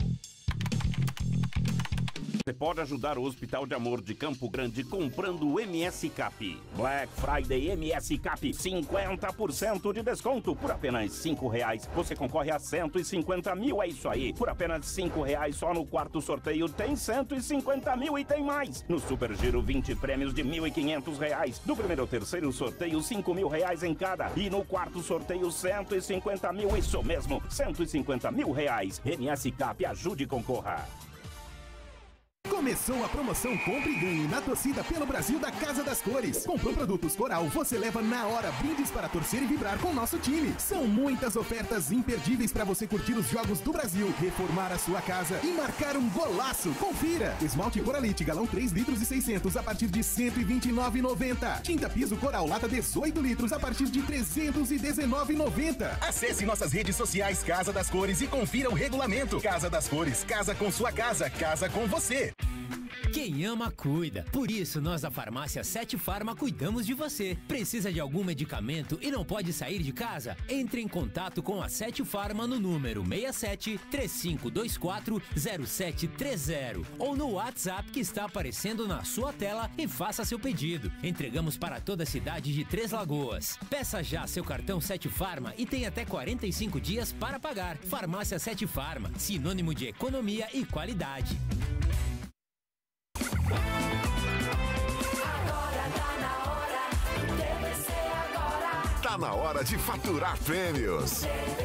Você pode ajudar o Hospital de Amor de Campo Grande comprando o MS Cap. Black Friday MS Cap, 50% de desconto por apenas R$ 5,00. Você concorre a 150 mil, é isso aí. Por apenas R$ 5,00 só no quarto sorteio tem 150 mil e tem mais. No Super Giro, 20 prêmios de R$ 1.500. Do primeiro ao terceiro sorteio, R$ 5.000 em cada. E no quarto sorteio, 150 mil, isso mesmo, R$ 150 mil. MS Cap, ajude e concorra. Começou a promoção Compre e Ganhe na torcida pelo Brasil da Casa das Cores. Comprou produtos Coral, você leva na hora brindes para torcer e vibrar com nosso time. São muitas ofertas imperdíveis para você curtir os jogos do Brasil, reformar a sua casa e marcar um golaço. Confira! Esmalte Coralite, galão 3 litros e 600 a partir de R$ 129,90. Tinta piso Coral, lata 18 litros a partir de R$ 319,90. Acesse nossas redes sociais Casa das Cores e confira o regulamento. Casa das Cores, casa com sua casa, casa com você. Quem ama, cuida. Por isso, nós da Farmácia 7 Farma cuidamos de você. Precisa de algum medicamento e não pode sair de casa? Entre em contato com a 7 Farma no número 67-3524-0730 ou no WhatsApp que está aparecendo na sua tela e faça seu pedido. Entregamos para toda a cidade de Três Lagoas. Peça já seu cartão 7 Farma e tem até 45 dias para pagar. Farmácia 7 Farma, sinônimo de economia e qualidade. Tá na hora de faturar prêmios.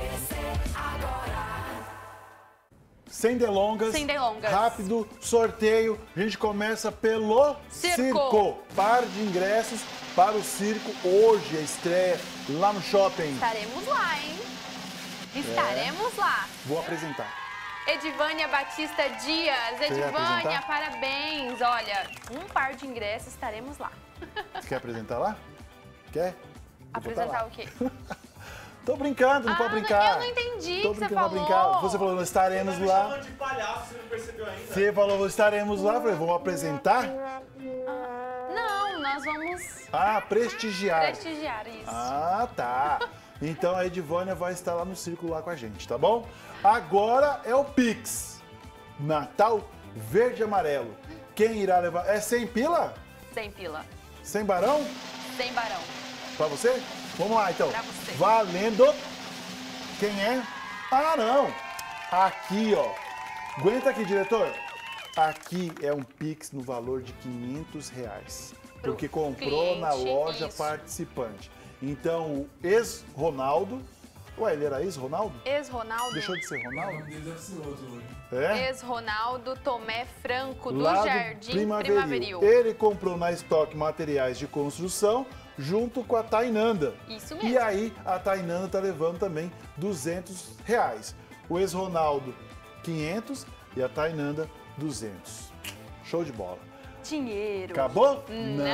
Sem delongas. Sem delongas. Rápido, sorteio. A gente começa pelo circo. Par de ingressos para o circo. Hoje a estreia lá no shopping. Estaremos lá, hein? Estaremos lá. Vou apresentar. Edivânia Batista Dias. Você vai Edivânia, apresentar? parabéns. Olha, um par de ingressos, estaremos lá. Você quer apresentar lá? Quer? Eu vou Apresentar tá lá. o quê? Tô brincando, não pode brincar. Eu não entendi o que você falou. Brincar. Você falou, nós estaremos lá. Você tá me chamando de palhaço, você não percebeu ainda? Você falou, estaremos lá. Eu falei, vamos apresentar? Não, nós vamos... prestigiar. Prestigiar, isso. Tá. Então a Edivânia vai estar lá no círculo lá com a gente, tá bom? Agora é o Pix. Natal verde e amarelo. Quem irá levar? É 100 pila? 100 pila. 100 barão? 100 barão. Pra você? Vamos lá, então. Pra você. Valendo. Quem é? Não. Aqui, ó. Aguenta aqui, diretor. Aqui é um Pix no valor de R$500. Porque comprou na loja participante. Então, o ex-Ronaldo... Ué, ele era ex-Ronaldo? Ex-Ronaldo? Deixou de ser Ronaldo? Deve ser outro. Ex-Ronaldo Tomé Franco, do Lá Jardim Primaveril. Primaveril. Ele comprou na estoque materiais de construção junto com a Tainanda. Isso mesmo. E aí, a Tainanda tá levando também R$200. O ex-Ronaldo, 500 e a Tainanda, 200. Show de bola. Dinheiro. Acabou? Não.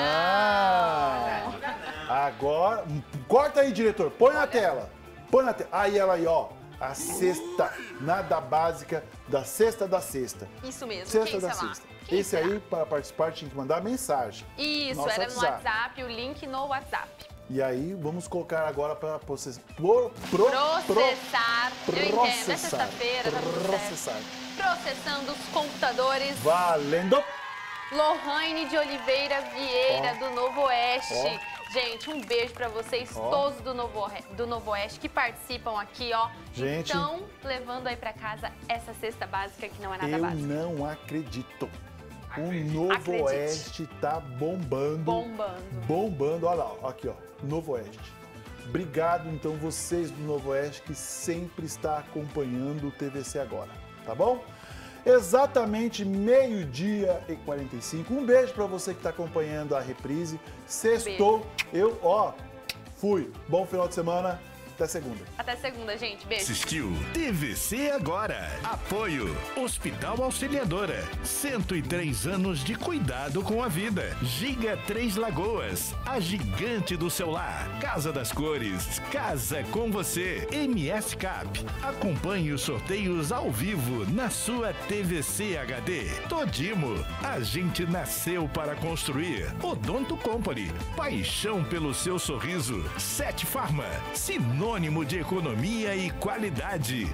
Agora, corta aí, diretor. Põe na tela. Põe na tela. Aí ela aí, ó. A cesta, nada básica da cesta da sexta. Isso mesmo. Cesta da sexta. Esse aí, para participar, tinha que mandar mensagem. Isso, Nosso era no WhatsApp, o link no WhatsApp. E aí, vamos colocar agora para processar. Processar. Eu entendo, é sexta-feira, tá tudo certo. Processando os computadores. Valendo! Lohane de Oliveira Vieira, do Novo Oeste. Gente, um beijo pra vocês todos do Novo Oeste que participam aqui, ó. Gente, estão levando aí pra casa essa cesta básica que não é nada básica. Eu não acredito. O Novo Oeste tá bombando. Bombando. Olha lá, aqui, ó. Novo Oeste. Obrigado, então, vocês do Novo Oeste que sempre está acompanhando o TVC Agora, tá bom? Exatamente 12h45. Um beijo para você que está acompanhando a reprise. Sextou. Eu, fui. Bom final de semana. Até segunda. Até segunda, gente. Beijo. Assistiu TVC Agora. Apoio Hospital Auxiliadora. 103 anos de cuidado com a vida. Giga Três Lagoas. A gigante do seu lar. Casa das Cores. Casa com você. MS Cap. Acompanhe os sorteios ao vivo na sua TVC HD. Todimo. A gente nasceu para construir. Odonto Company. Paixão pelo seu sorriso. 7 Farma. Sinônimo de economia e qualidade.